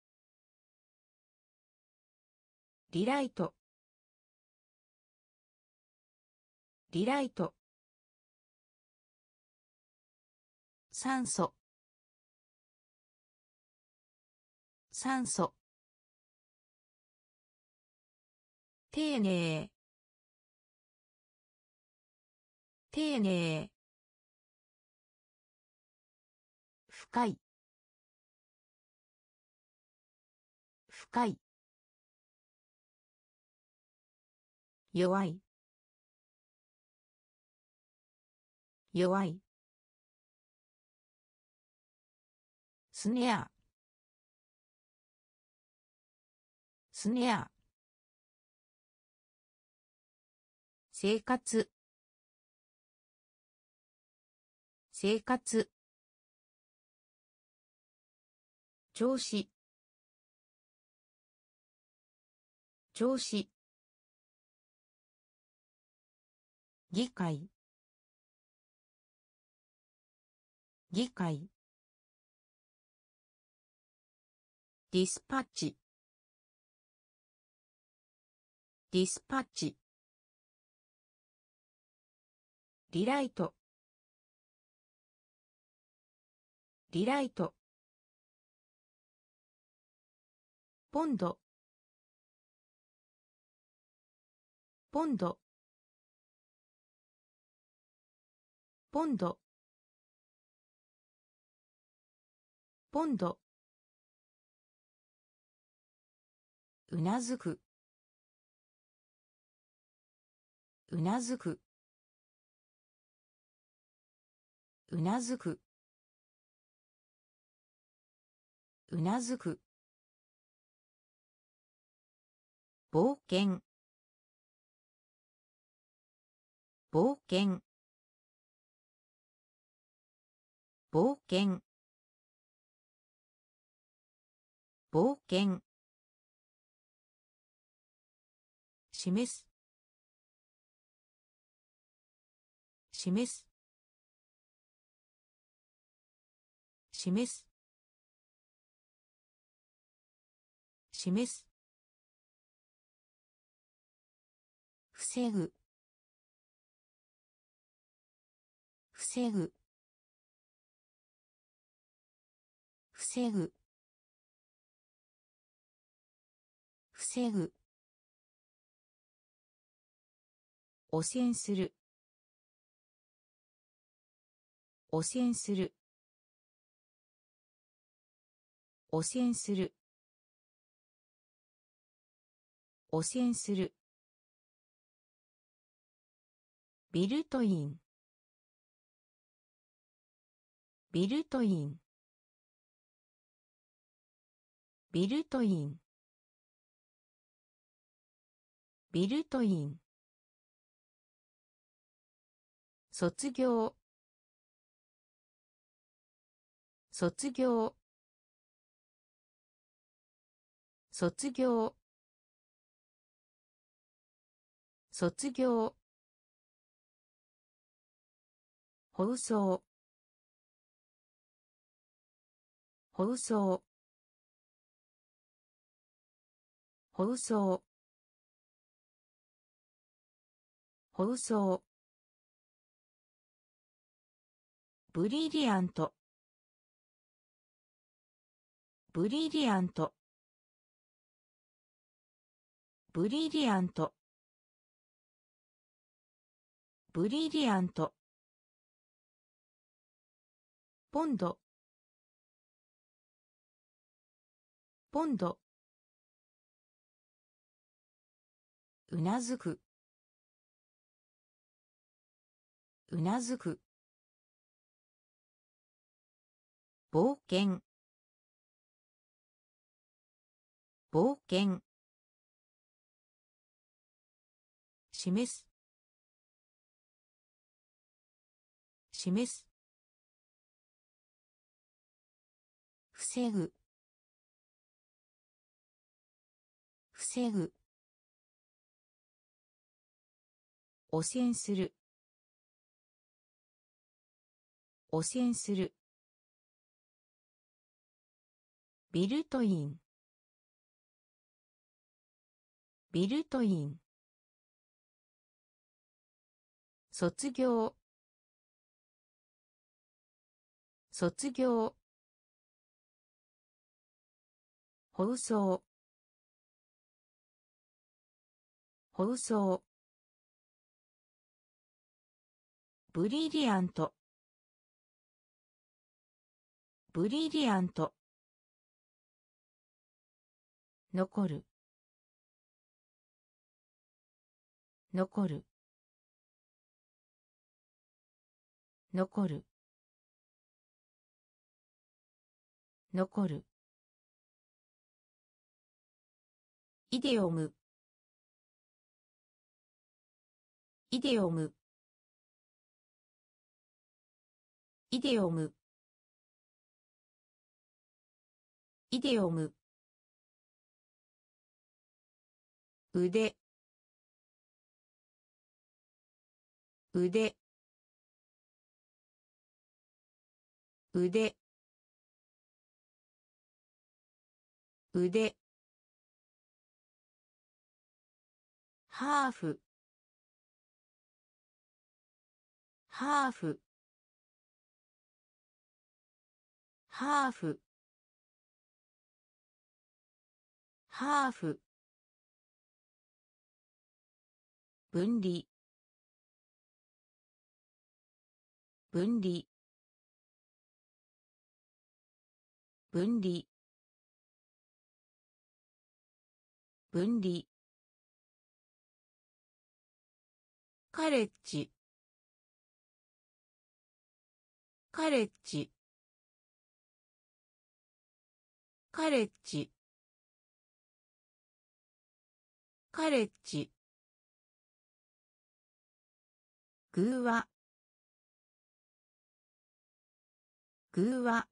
リライトリライト酸素酸素丁寧丁寧深い深い弱い弱いスネアスネア生活生活調子調子議会議会ディスパッチディスパッチリライトリライトポンドポンドポンドポンドうなずくうなずくうなずくうなずく冒険冒険冒険冒険示す示す示す示す防ぐ防ぐ防ぐ防ぐ汚染する汚染する汚染する汚染するビルトインビルトインビルトインビルトイン卒業卒業卒業卒業放送放送放送放送ブリリアントブリリアントブリリアントブリリアントポンドポンドうなずくうなずく冒険冒険示す示す防ぐ防ぐ汚染する汚染するビルトインビルトイン卒業卒業放送放送ブリリアントブリリアント残る残る残る残るイデオムイデオムイデオムイデオム腕腕腕腕ハーフハーフハーフハーフ分離分離分離分離カレッジカレッジカレッジカレッジ偶話偶話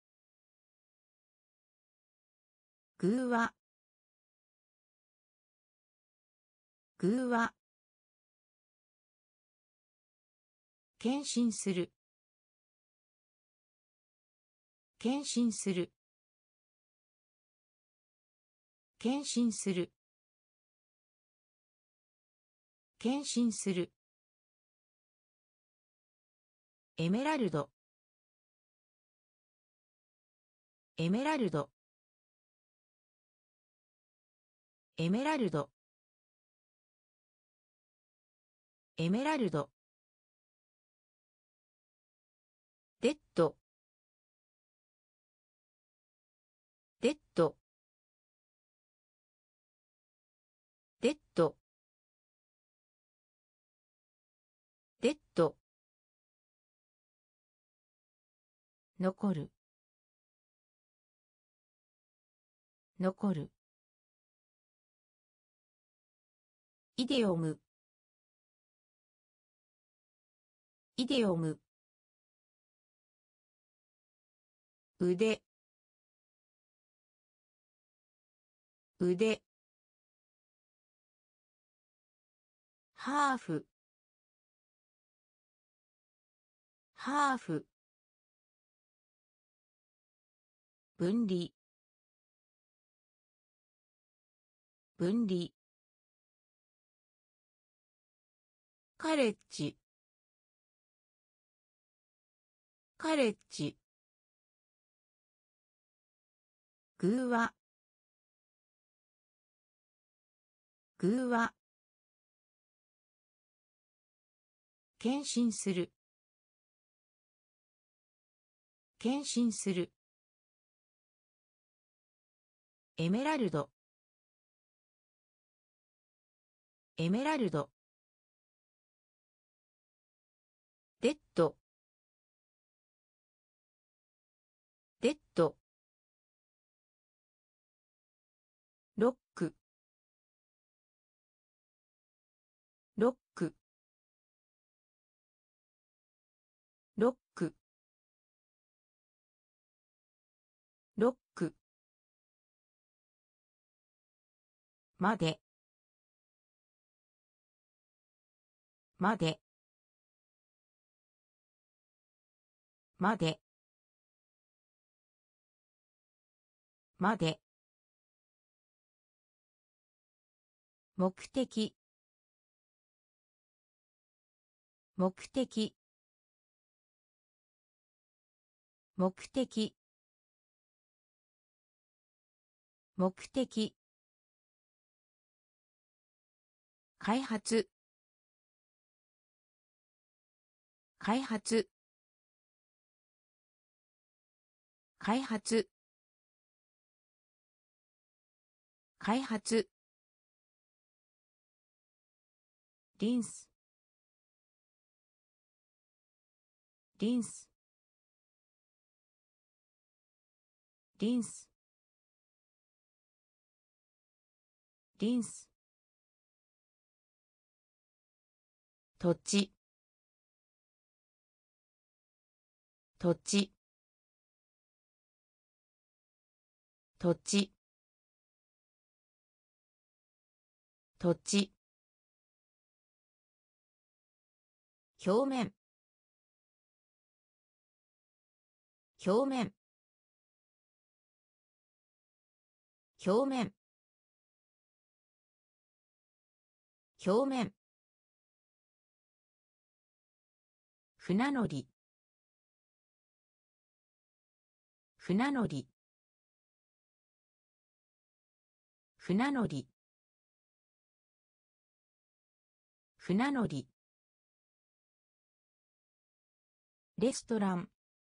偶話偶話献身する献身する献身する献身するエメラルドエメラルドエメラルドエメラルドデッドデッドデッドデッド残る残るイデオムイデオム腕腕ハーフハーフ分離分離カレッジカレッジ偶話偶話献身する献身するエメラルドエメラルドデッドデッドロックまでまでまでまで目的目的目的目的開発開発開発開発リンスリンスリンスリンス土地土地土地土地表面表面表面表面船乗り船乗り船乗り船乗りレストラン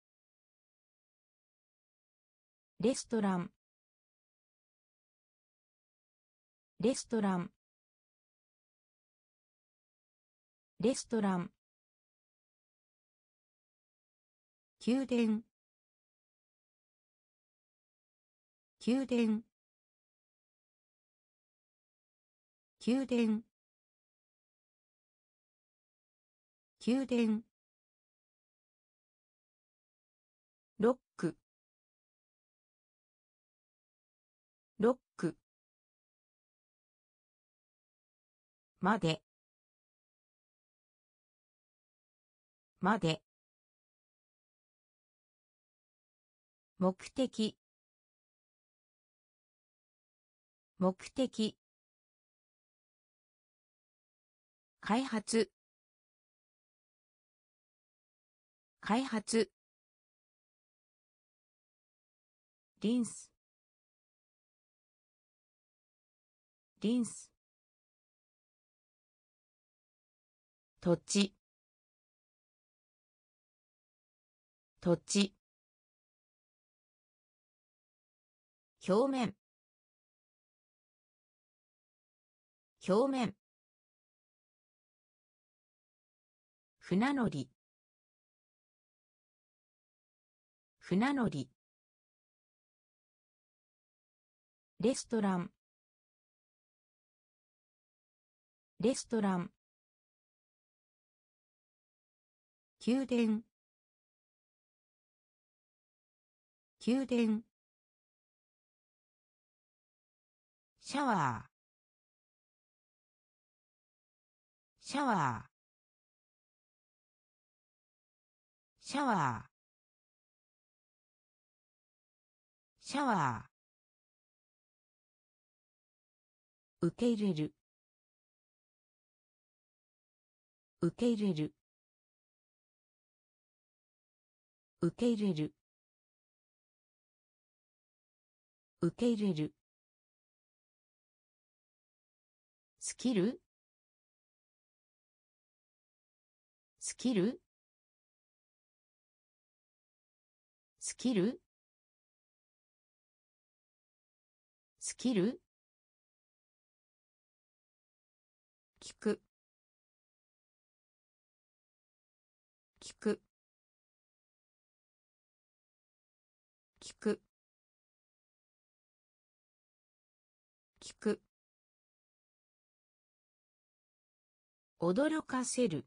レストランレストランレストラン宮殿宮殿宮殿宮殿ロックロックまでまで目的目的開発開発リンスリンス土地土地表面表面船乗り船乗りレストランレストラン宮殿宮殿シャワーシャワーシャワーシャワー受け入れる受け入れる受け入れる受け入れるスキルスキルスキルスキル聞く聞く聞く聞く驚かせる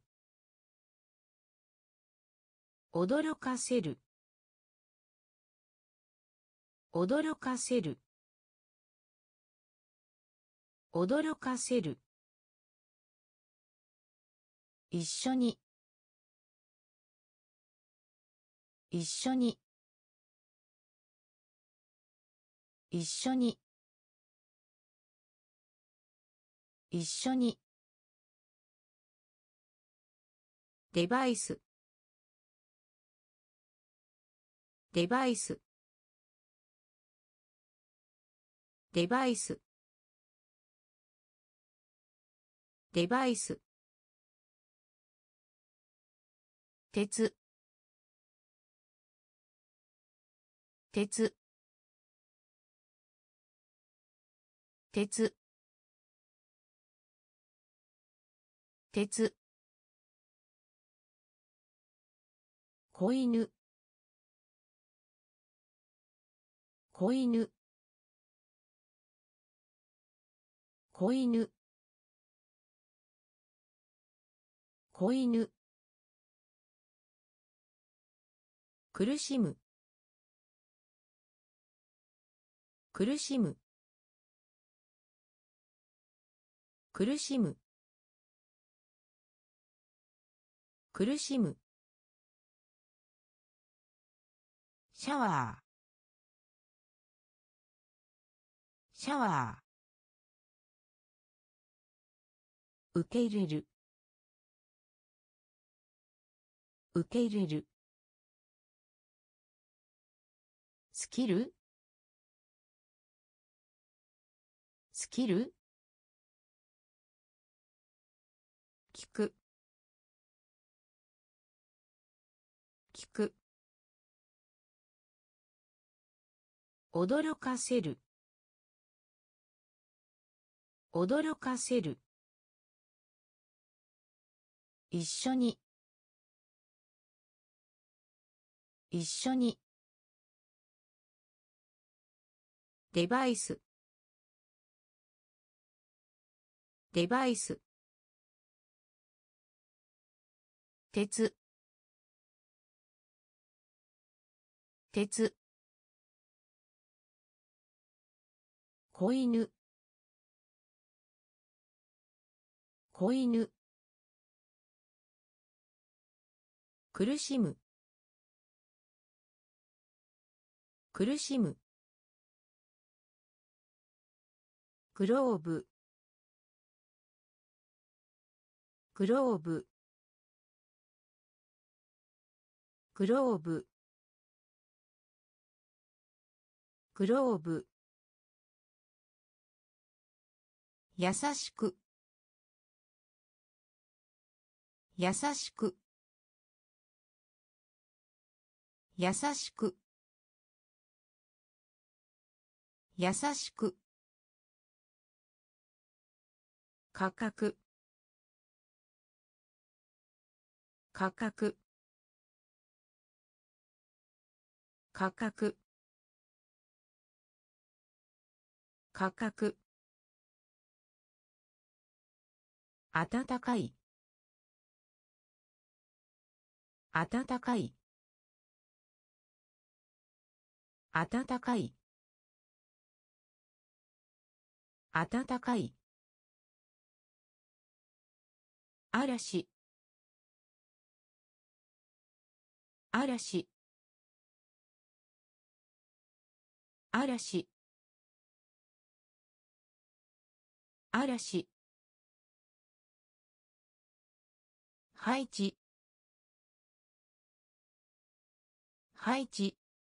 驚かせる驚かせる驚かせる。一緒に。一緒に。一緒に。一緒に。デバイス。デバイス。デバイス。デバイス。鉄。鉄。鉄。鉄。子犬。子犬。子犬。子犬。苦しむ。苦しむ。苦しむ。苦しむ。シャワー。シャワー。受け入れる。受け入れる。スキル。スキル。聞く。聞く。驚かせる。驚かせる。一緒に。一緒に。デバイス。デバイス。鉄。鉄。子犬。子犬。苦しむ。苦しむ。グローブ。グローブ。グローブ。グローブ。優しく。優しく。優しく。優しく。価格。価格。価格。価格。暖かい。暖かい。暖かい。暖かい。嵐。嵐。嵐。嵐。配置。配置。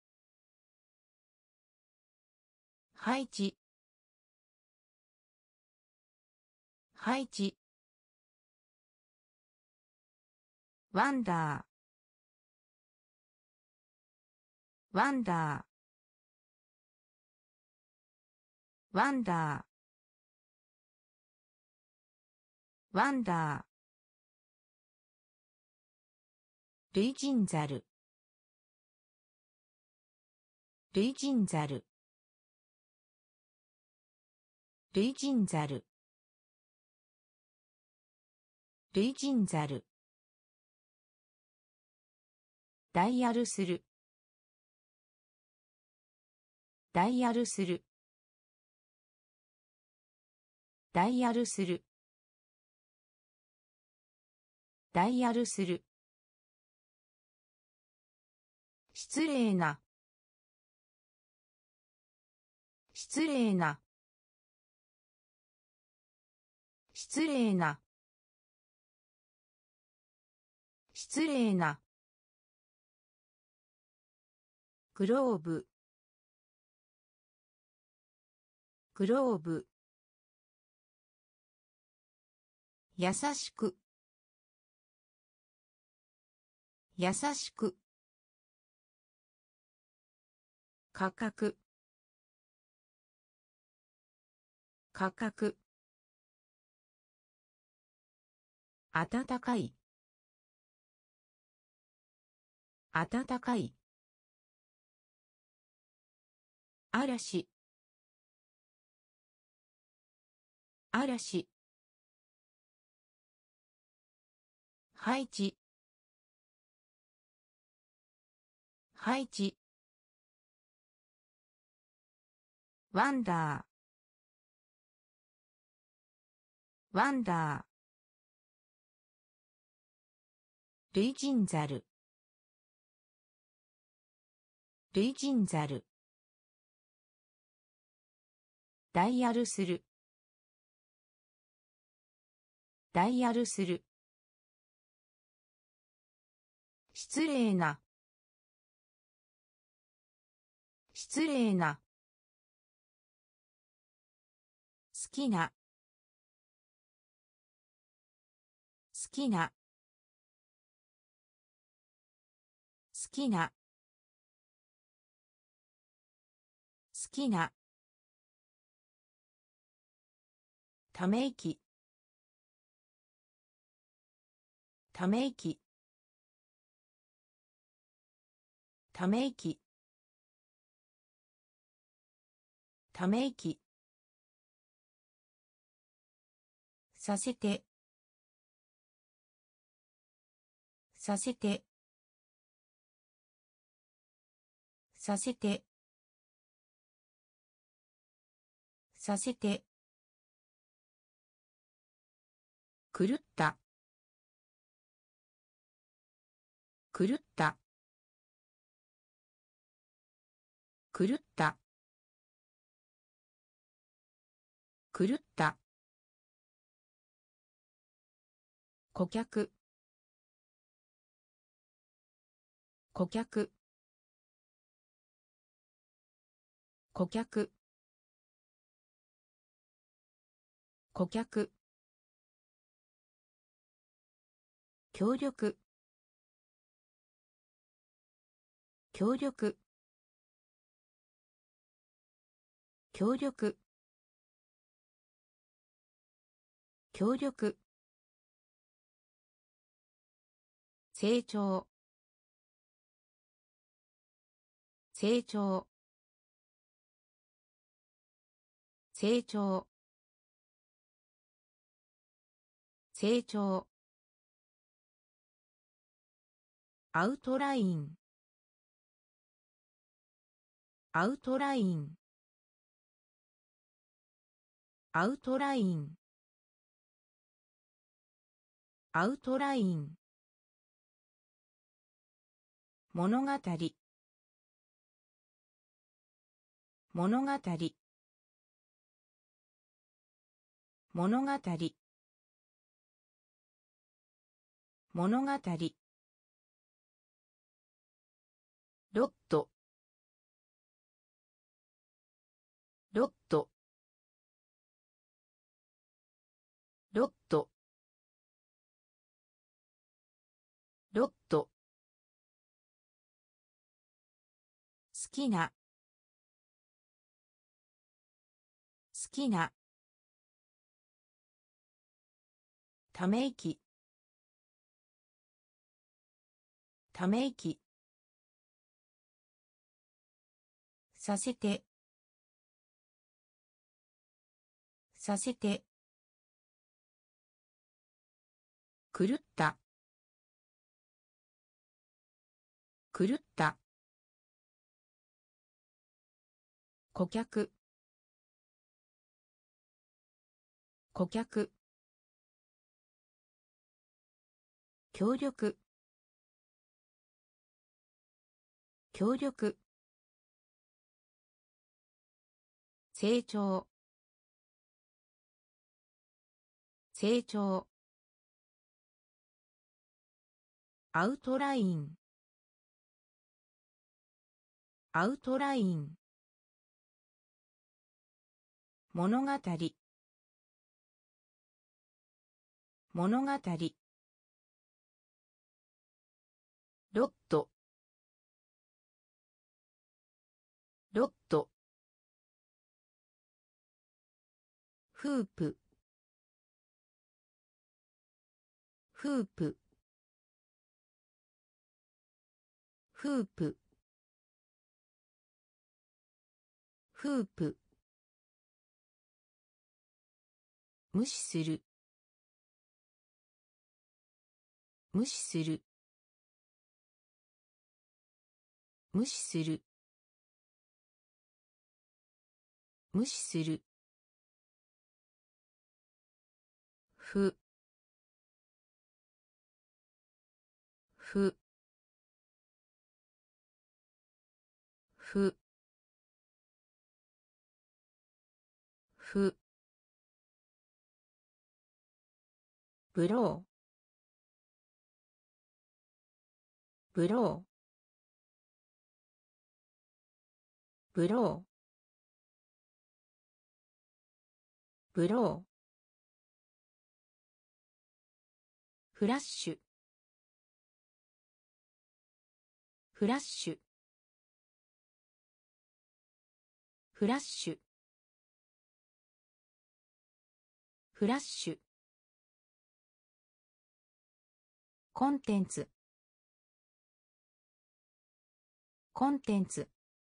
配置。配置。ワンダー。ワンダー。ワンダー。ワンダー。類人猿。類人猿。類人猿。類人猿。ダイヤルする。ダイヤルする。 ダイヤルする。ダイヤルする。失礼な。失礼な。失礼な。失礼な。グローブ。グローブ。優しく。優しく。価格。価格。暖かい。暖かい。嵐。嵐。配置。配置。ワンダー。ワンダー。類人猿。類人猿。ダイヤルする。ダイヤルする。失礼な。失礼な。好きな。好きな。好きな。好きな。ため息。ため息。ため息。ため息。させて。させて。させて。させて。狂った。狂った。狂った。狂った。顧客。顧客。顧客。顧客。協力。協力。協力。協力。成長。成長。成長。成長。アウトライン。アウトライン。アウトライン。アウトライン。物語。物語。物語。物語。ロット。ロット。ロット。ロット。好きな。好きな。ため息。ため息。させて。させて。狂った。狂った。顧客。 顧客協力協力成長成長アウトラインアウトライン物語物語ロットロットフープフープフープフープ無視する無視する無視する無視するふふふふブローブローブローブローフラッシュフラッシュフラッシュフラッシュコンテンツコンテンツ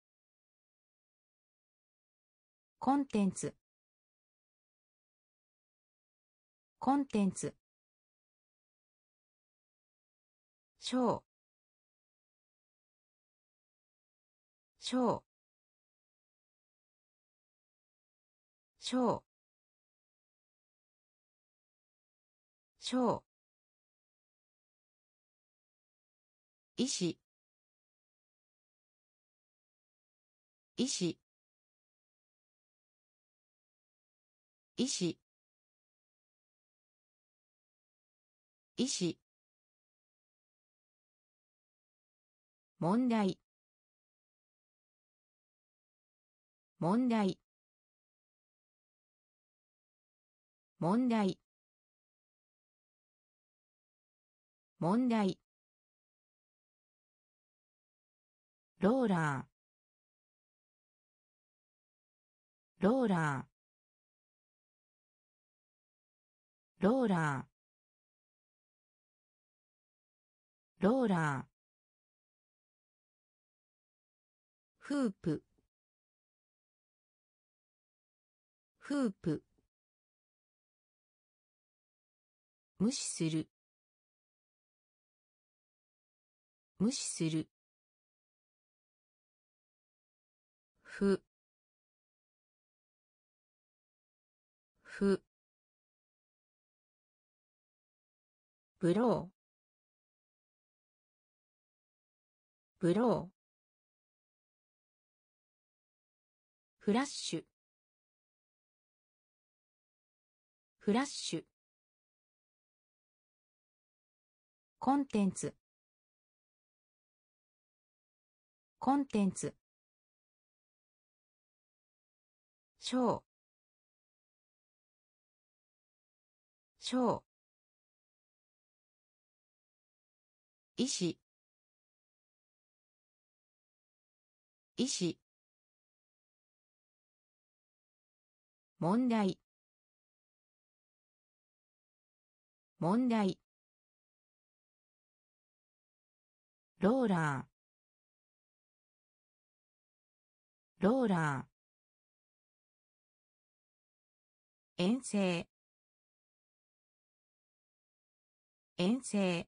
コンテンツコンテンツショーショーショーショー医師医師医師医師問題問題問題問題ローラーローラーローラーローラーフープフープ無視する無視するふふブローブローフラッシュフラッシュコンテンツコンテンツショーショー医師医師問題問題ローラーローラー遠征遠征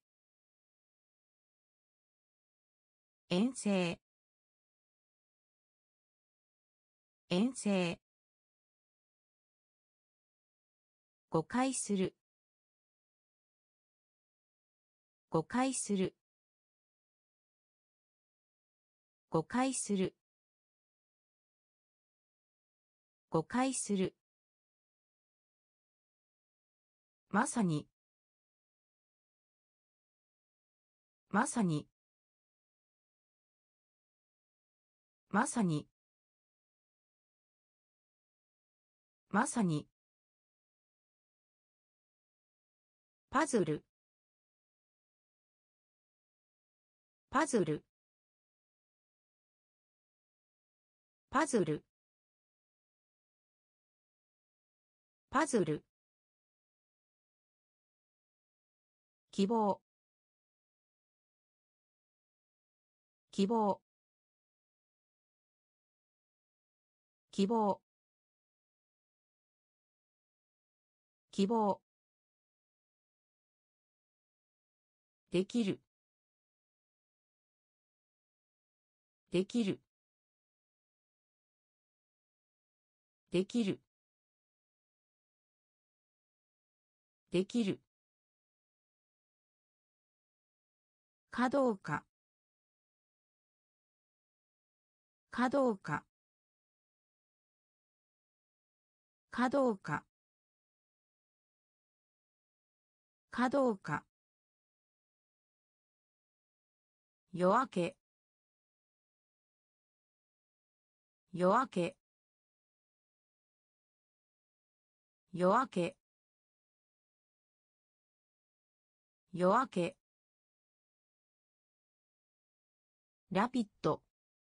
遠征遠征誤解する誤解する誤解する誤解するまさにまさにまさにまさにパズルパズルパズルパズル希望希望希望希望できるできるできるできるかどうかかどうかかどうかかどうか夜明け夜明け夜明け夜明けラピッド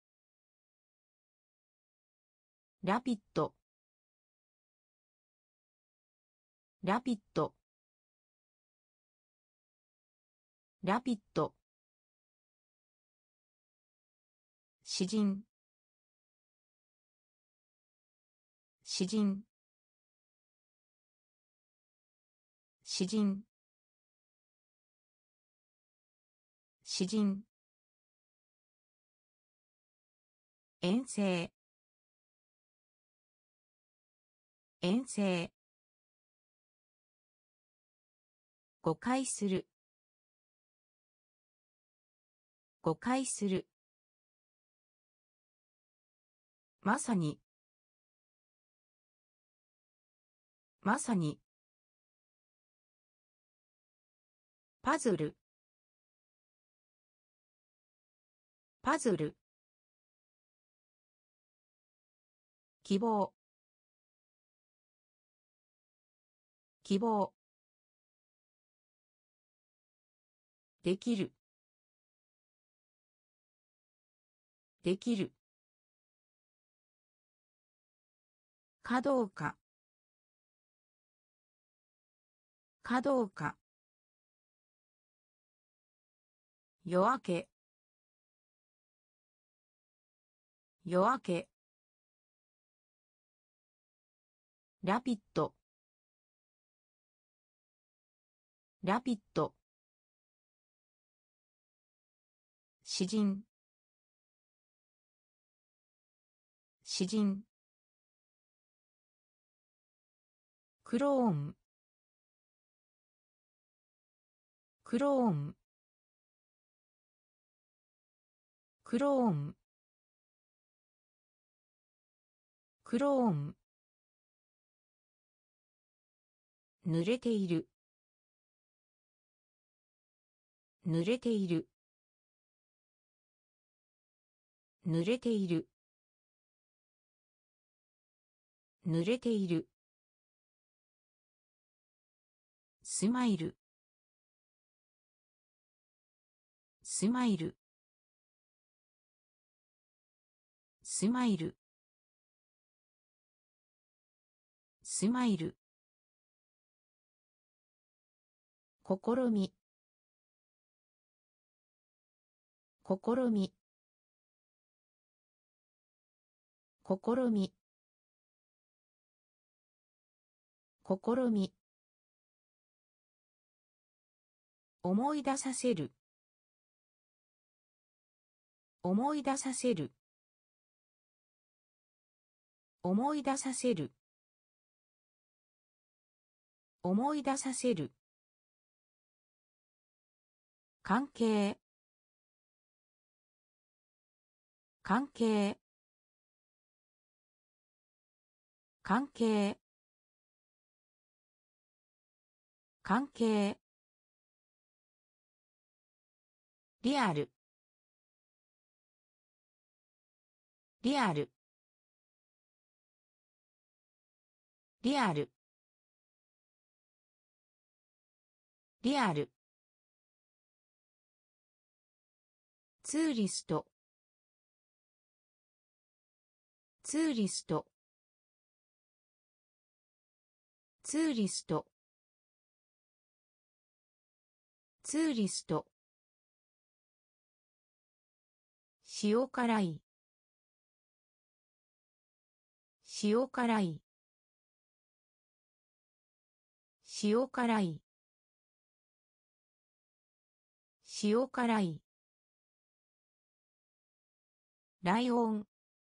ラピッドラピッドラピッド詩人詩人詩人詩人遠征遠征誤解する誤解するまさにまさにパズルパズル希望希望できるできるかどうかかどうか夜明け夜明けラピッドラピッド詩人詩人クローンクローンクローンクローン濡れている濡れている濡れている濡れているスマイルスマイルスマイルスマイル試み試み試み試み思い出させる思い出させる思い出させる思い出させる。関係。関係。関係。関係。リアル。リアル。リアル。リアル。ツーリスト。ツーリスト。ツーリスト。ツーリスト。塩辛い。塩辛い。塩辛い。塩辛い。ライオン。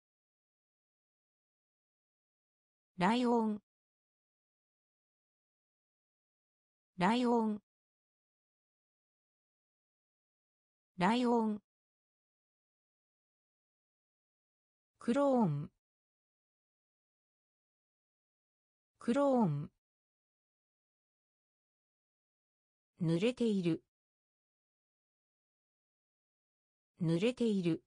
ライオン。ライオン。ライオン。クローン。クローン。濡れている。濡れている。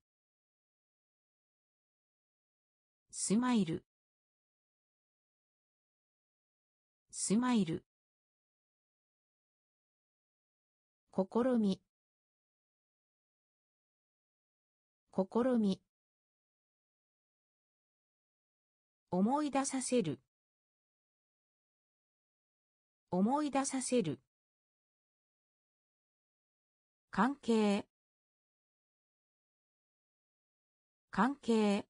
スマイル。スマイル。試み。試み。思い出させる。思い出させる。関係。関係。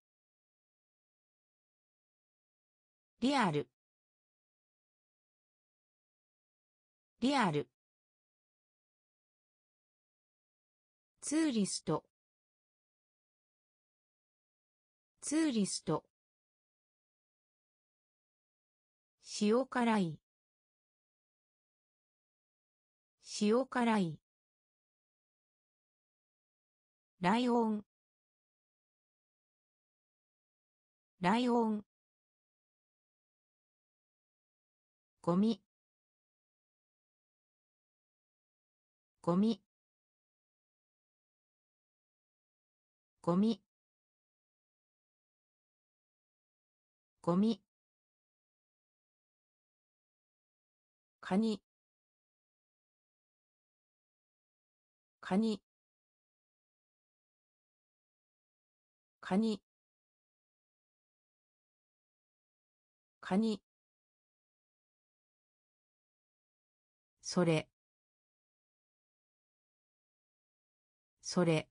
リアル。リアル。ツーリスト。ツーリスト。塩辛い。塩辛い。ライオン。ライオン。ゴミ。ゴミ。ゴミ。ゴミ。カニ。カニ。カニ。カニ。それ。それ。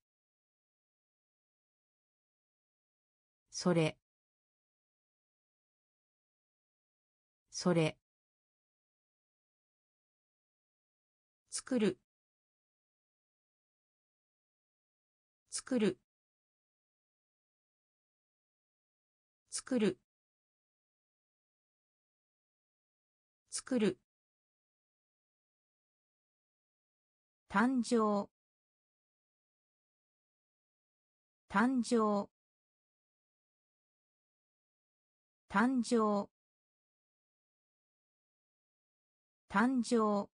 それ。それ。作る。作る。作る。作る。誕生。誕生。誕生。誕生。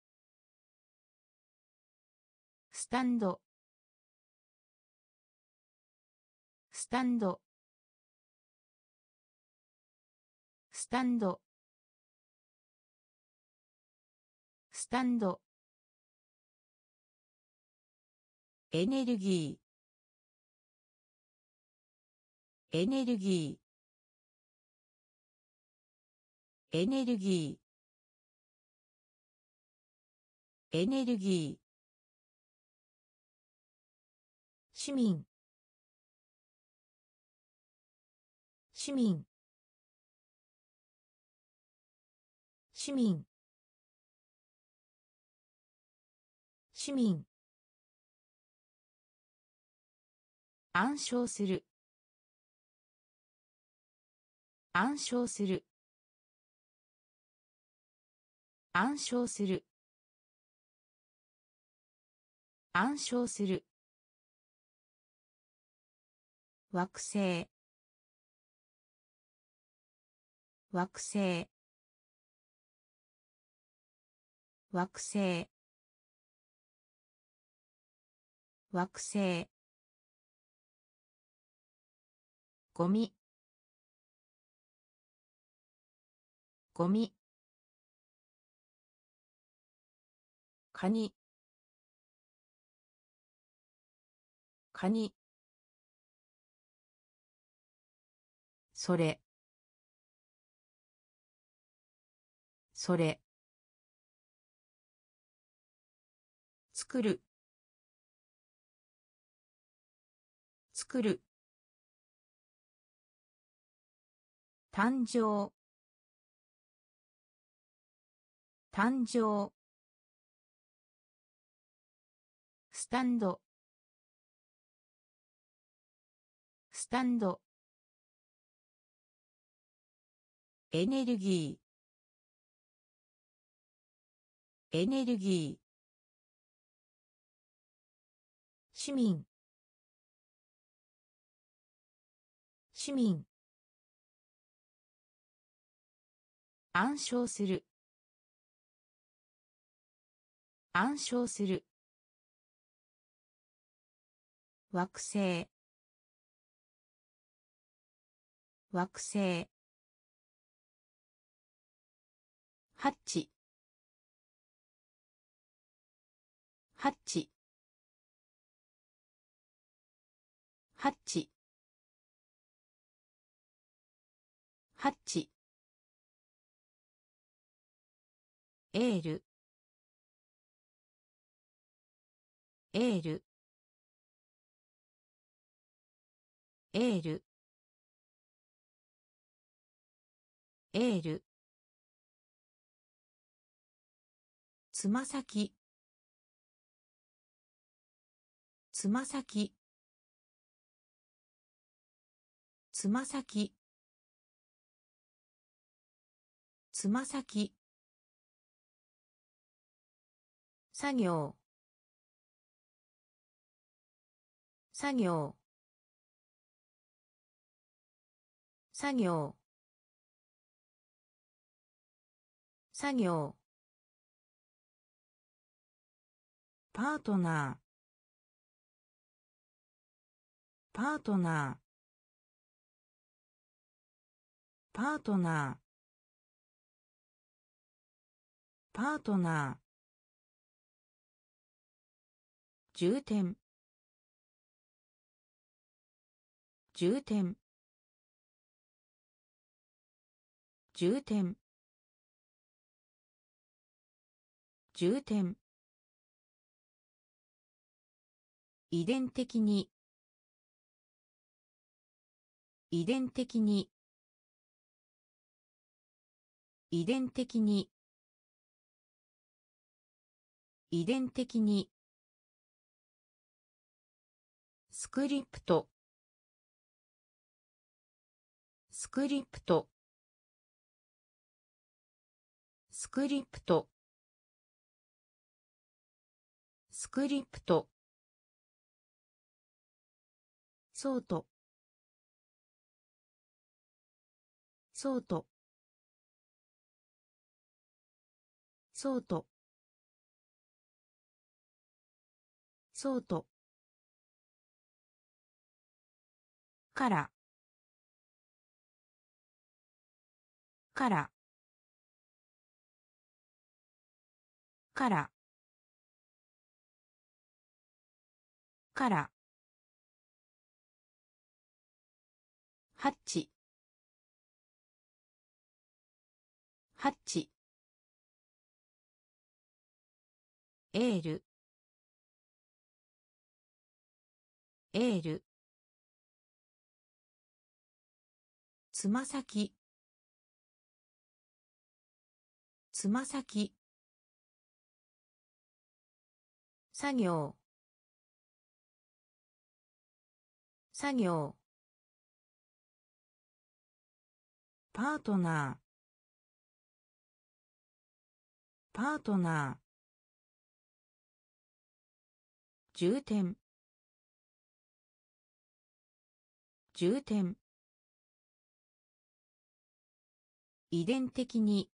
スタンド。スタンド。スタンド。スタンド。エネルギー。エネルギー。エネルギー。エネルギー。市民。市民。市民。市民。暗唱する。暗唱する。 暗唱する暗唱する惑星惑星惑星惑星ゴミゴミカニカニそれそれ作る作る誕生誕生スタンドスタンドエネルギーエネルギー市民市民暗唱する暗唱する惑星惑星ハッチハッチハッチハッチエールエールエールエールつま先つま先つま先つま先作業作業作業作業パートナーパートナーパートナーパートナー重点重点重点重点遺伝的に遺伝的に遺伝的に遺伝的にスクリプトスクリプトスクリプトスクリプトソートソートソートソートからからからからハッチハッチエールエールつま先つま先作業作業パートナーパートナー。重点。重点。遺伝的に。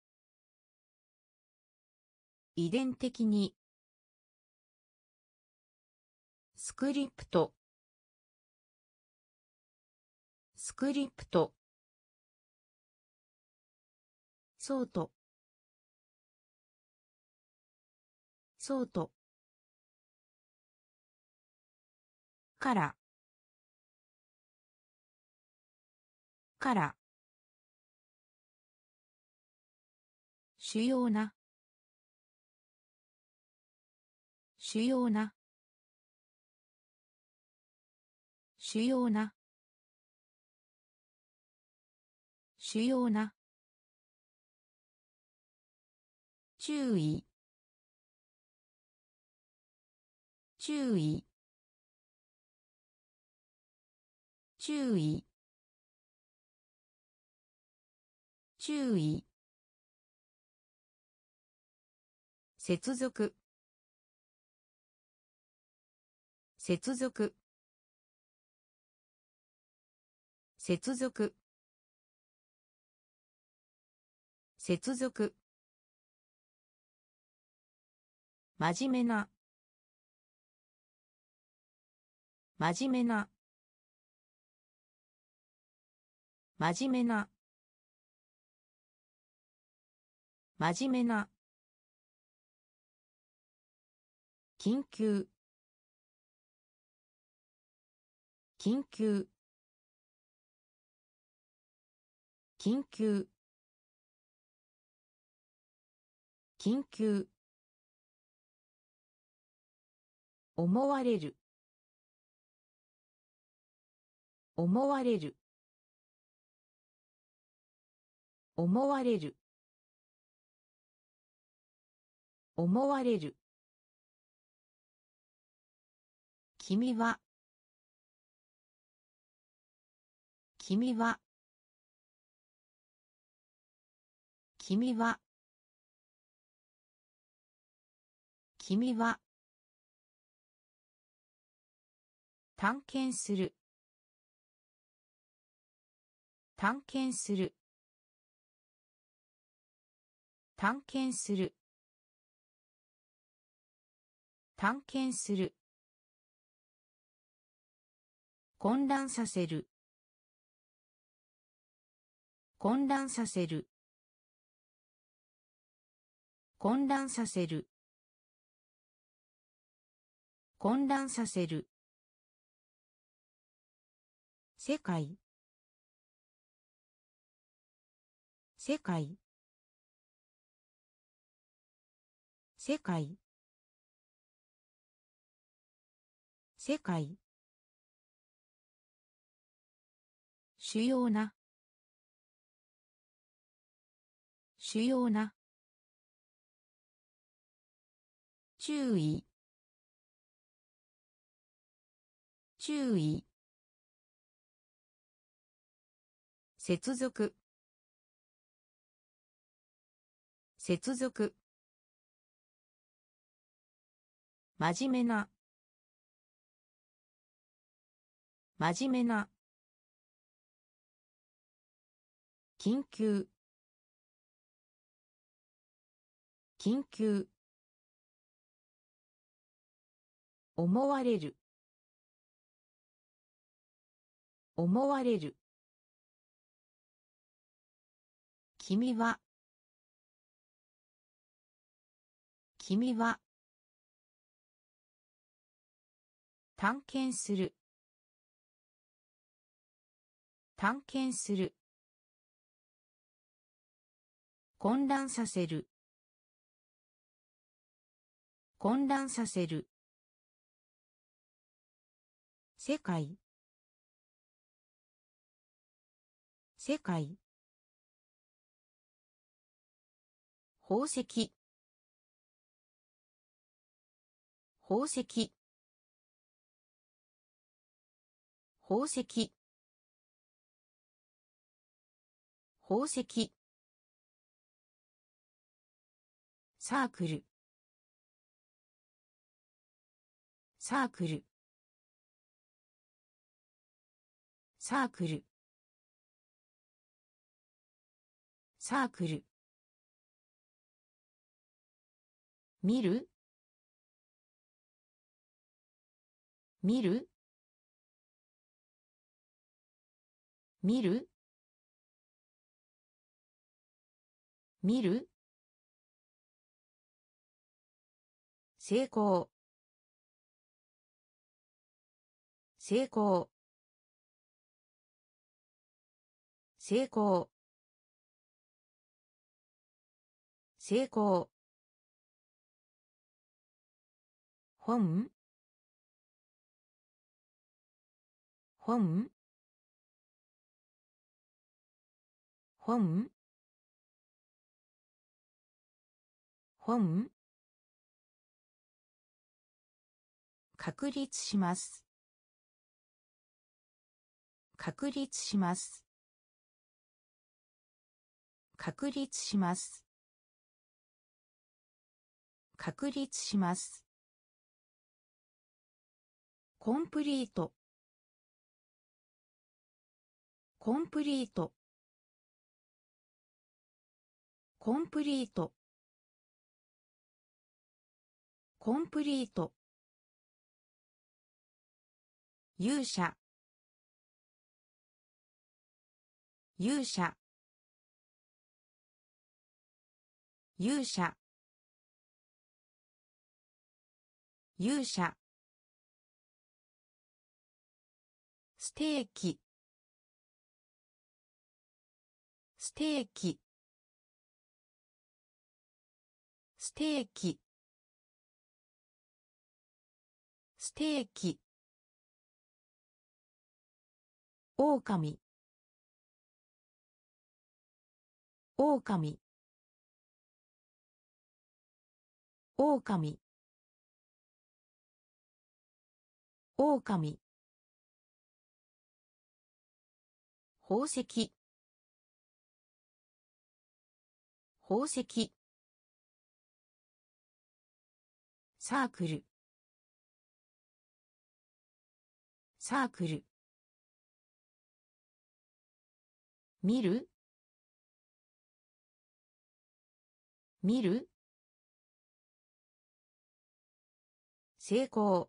遺伝的に。スクリプト。スクリプト。ソート。ソート。から。から。主要な。主要な。主要な。主要な。注意。注意。注意。注意。接続。接続。接続。接続。真面目な。真面目な。真面目な。真面目な。緊急。緊急。緊急。緊急。思われる。思われる。思われる。思われる。君は。君は。君は。君は。探検する。探検する。探検する。探検する。混乱させる。混乱させる。混乱させる。混乱させる。世界。世界。世界。世界。主要な。主要な。注意。注意。接続。接続。真面目な。真面目な。緊急。緊急。思われる。思われる。君は。君は。探検する。探検する。混乱させる。混乱させる。世界。世界。宝石。宝石。宝石。宝石。 サークルサークルサークルサークル見る見る見る見る成功成功成功成功本本本本確立します確立します確立します確立しますコンプリートコンプリートコンプリートコンプリート勇者勇者勇者勇者ステーキステーキステーキステーキ狼狼狼狼宝石宝石サークルサークル見る見る成功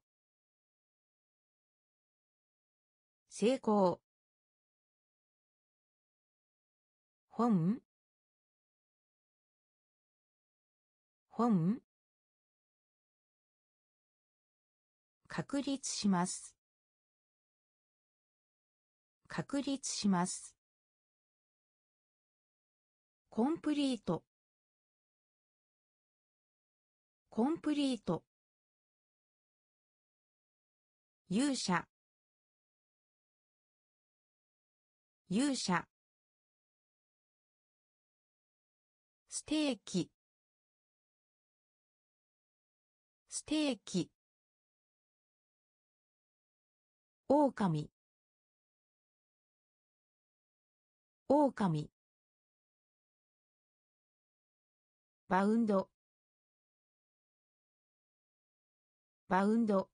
成功本本確立します確立しますコンプリートコンプリート勇者勇者ステーキステーキ狼狼バウンドバウンド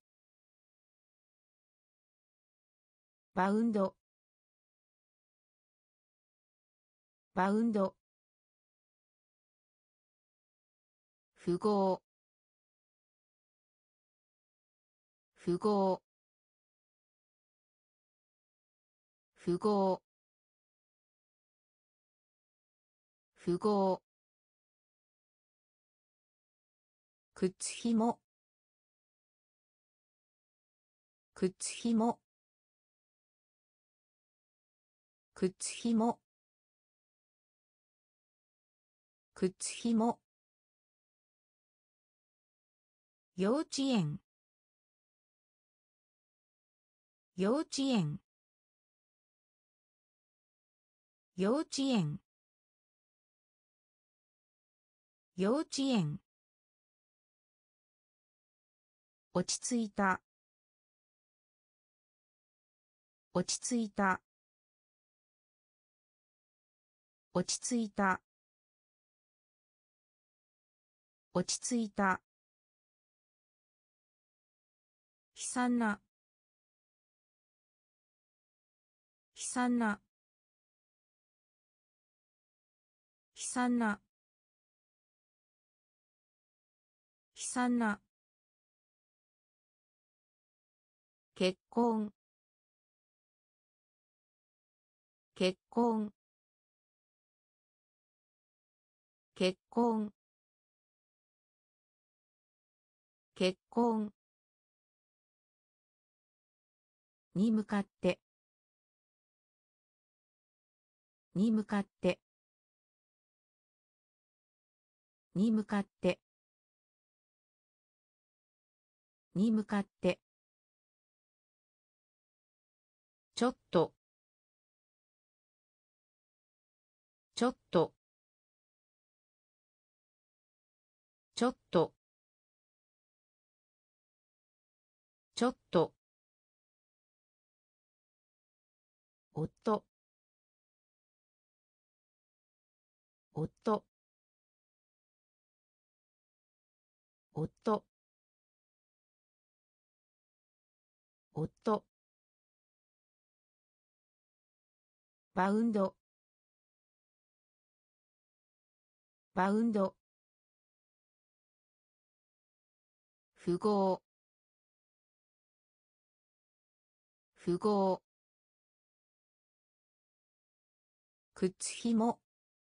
バウンドバウンド符号符号符号符号靴ひも靴ひも靴ひも靴ひも幼稚園幼稚園幼稚園幼稚園落ち着いた落ち着いた落ち着いた落ち着いた。悲惨な。悲惨な。悲惨な。悲惨な。結婚。結婚。結婚。結婚。に向かって。に向かって。に向かって。に向かって。ちょっと。ちょっと。ちょっと。ちょっと。夫。夫。夫。夫。バウンド。バウンド。符号。符号。靴ひも。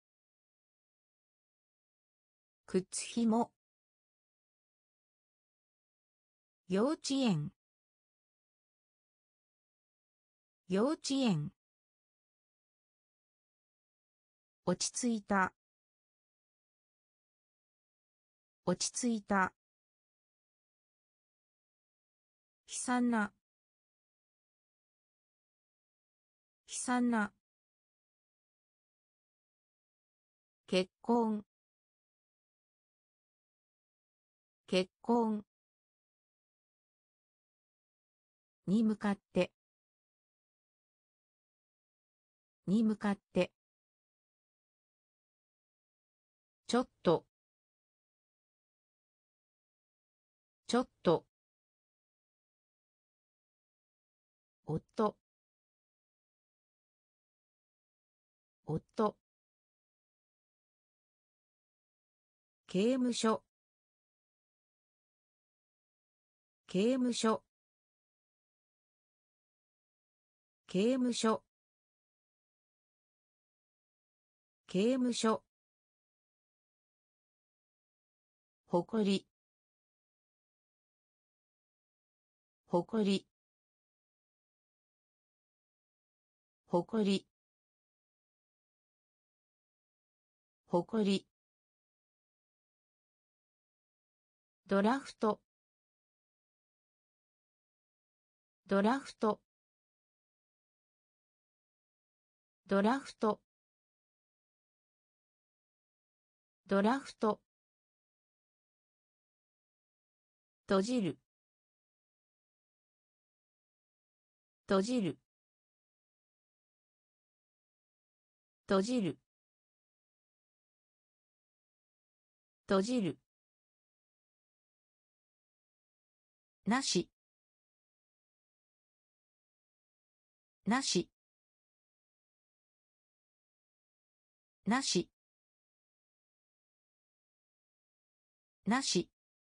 靴ひも。幼稚園。幼稚園。落ち着いた。落ち着いた。悲惨な。悲惨な。結婚。結婚。に向かって。に向かって。ちょっと。ちょっと。夫。夫。刑務所。刑務所。刑務所。刑務所。誇り。誇り。誇り。誇り。ドラフト。ドラフト。ドラフト。ドラフト。閉じる。閉じる。閉じる。閉じる。なし。なし。なし。なし。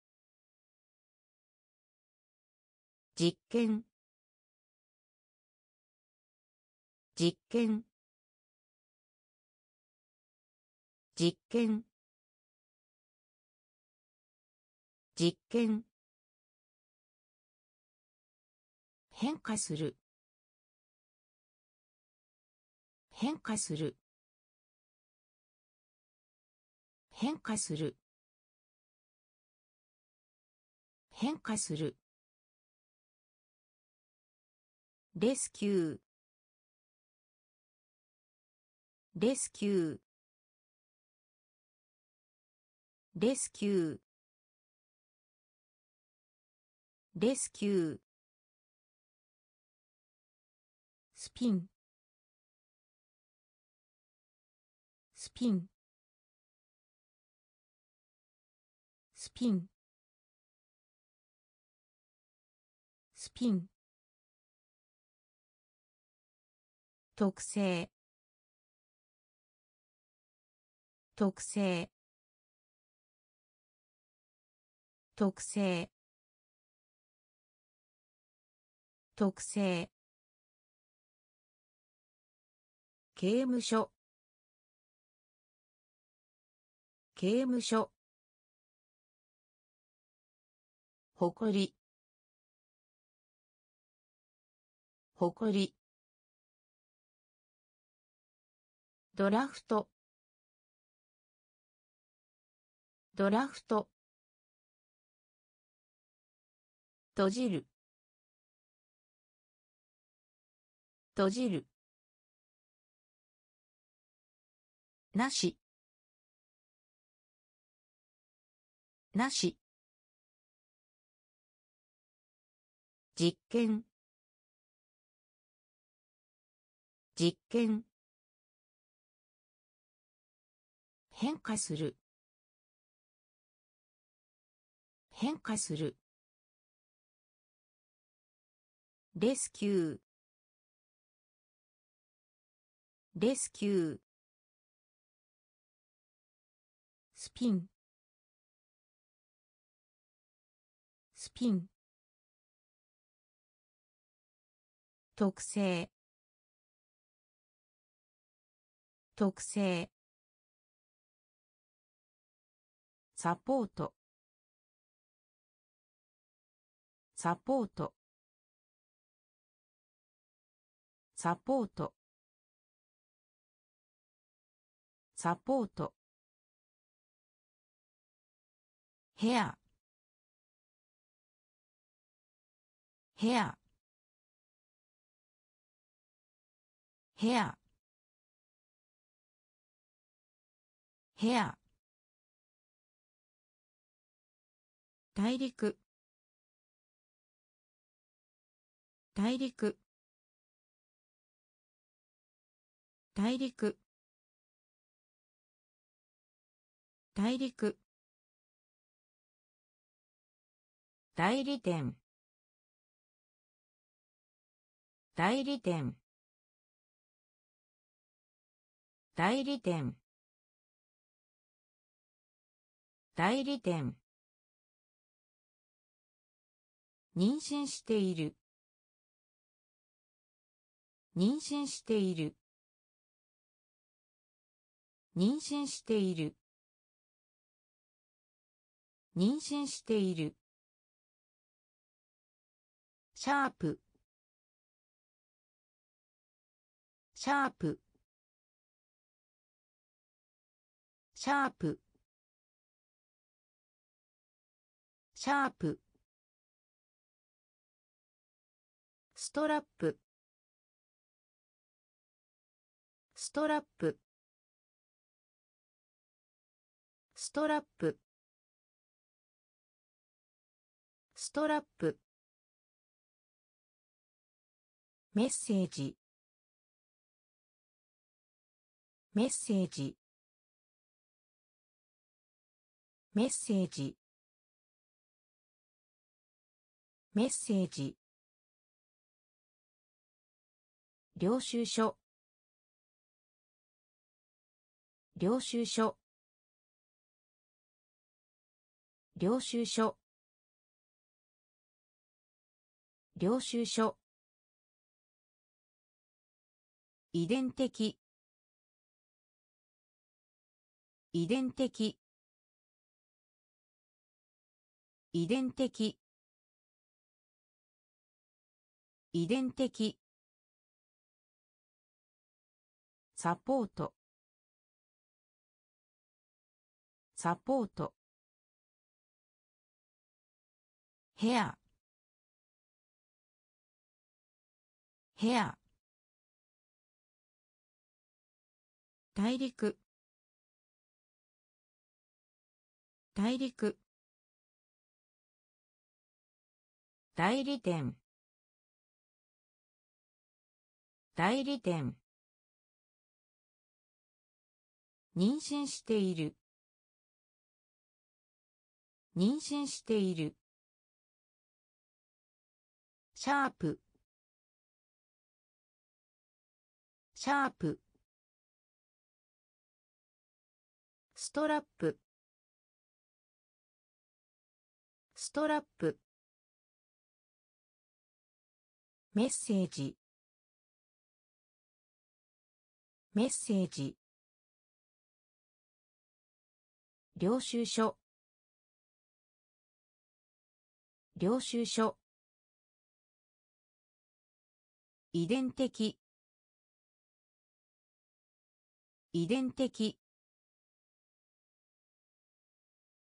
実験。実験。実験。実験。変化する。変化する。変化する。変化する。レスキュー。レスキュー。レスキュー。レスキュー。スピン。スピン。 ピンスピン特性特性特性特性刑務所刑務所誇り誇りドラフトドラフト閉じる閉じるなしなし実験実験変化する変化するレスキューレスキュースピンスピン特性特性サポートサポートサポートサポートヘアヘアヘアヘア大陸大陸大陸大陸代理店代理店代理店代理店妊娠している妊娠している妊娠している妊娠しているシャープシャープシャープシャープストラップストラップストラップストラップメッセージメッセージメッセージメッセージ領収書領収書領収書領収書遺伝的遺伝的遺伝的遺伝的サポートサポートヘアヘア大陸大陸代理店代理店妊娠している妊娠している。シャープ。シャープ。ストラップ。ストラップ。メッセージ。メッセージ。領収書。領収書。遺伝的。遺伝的。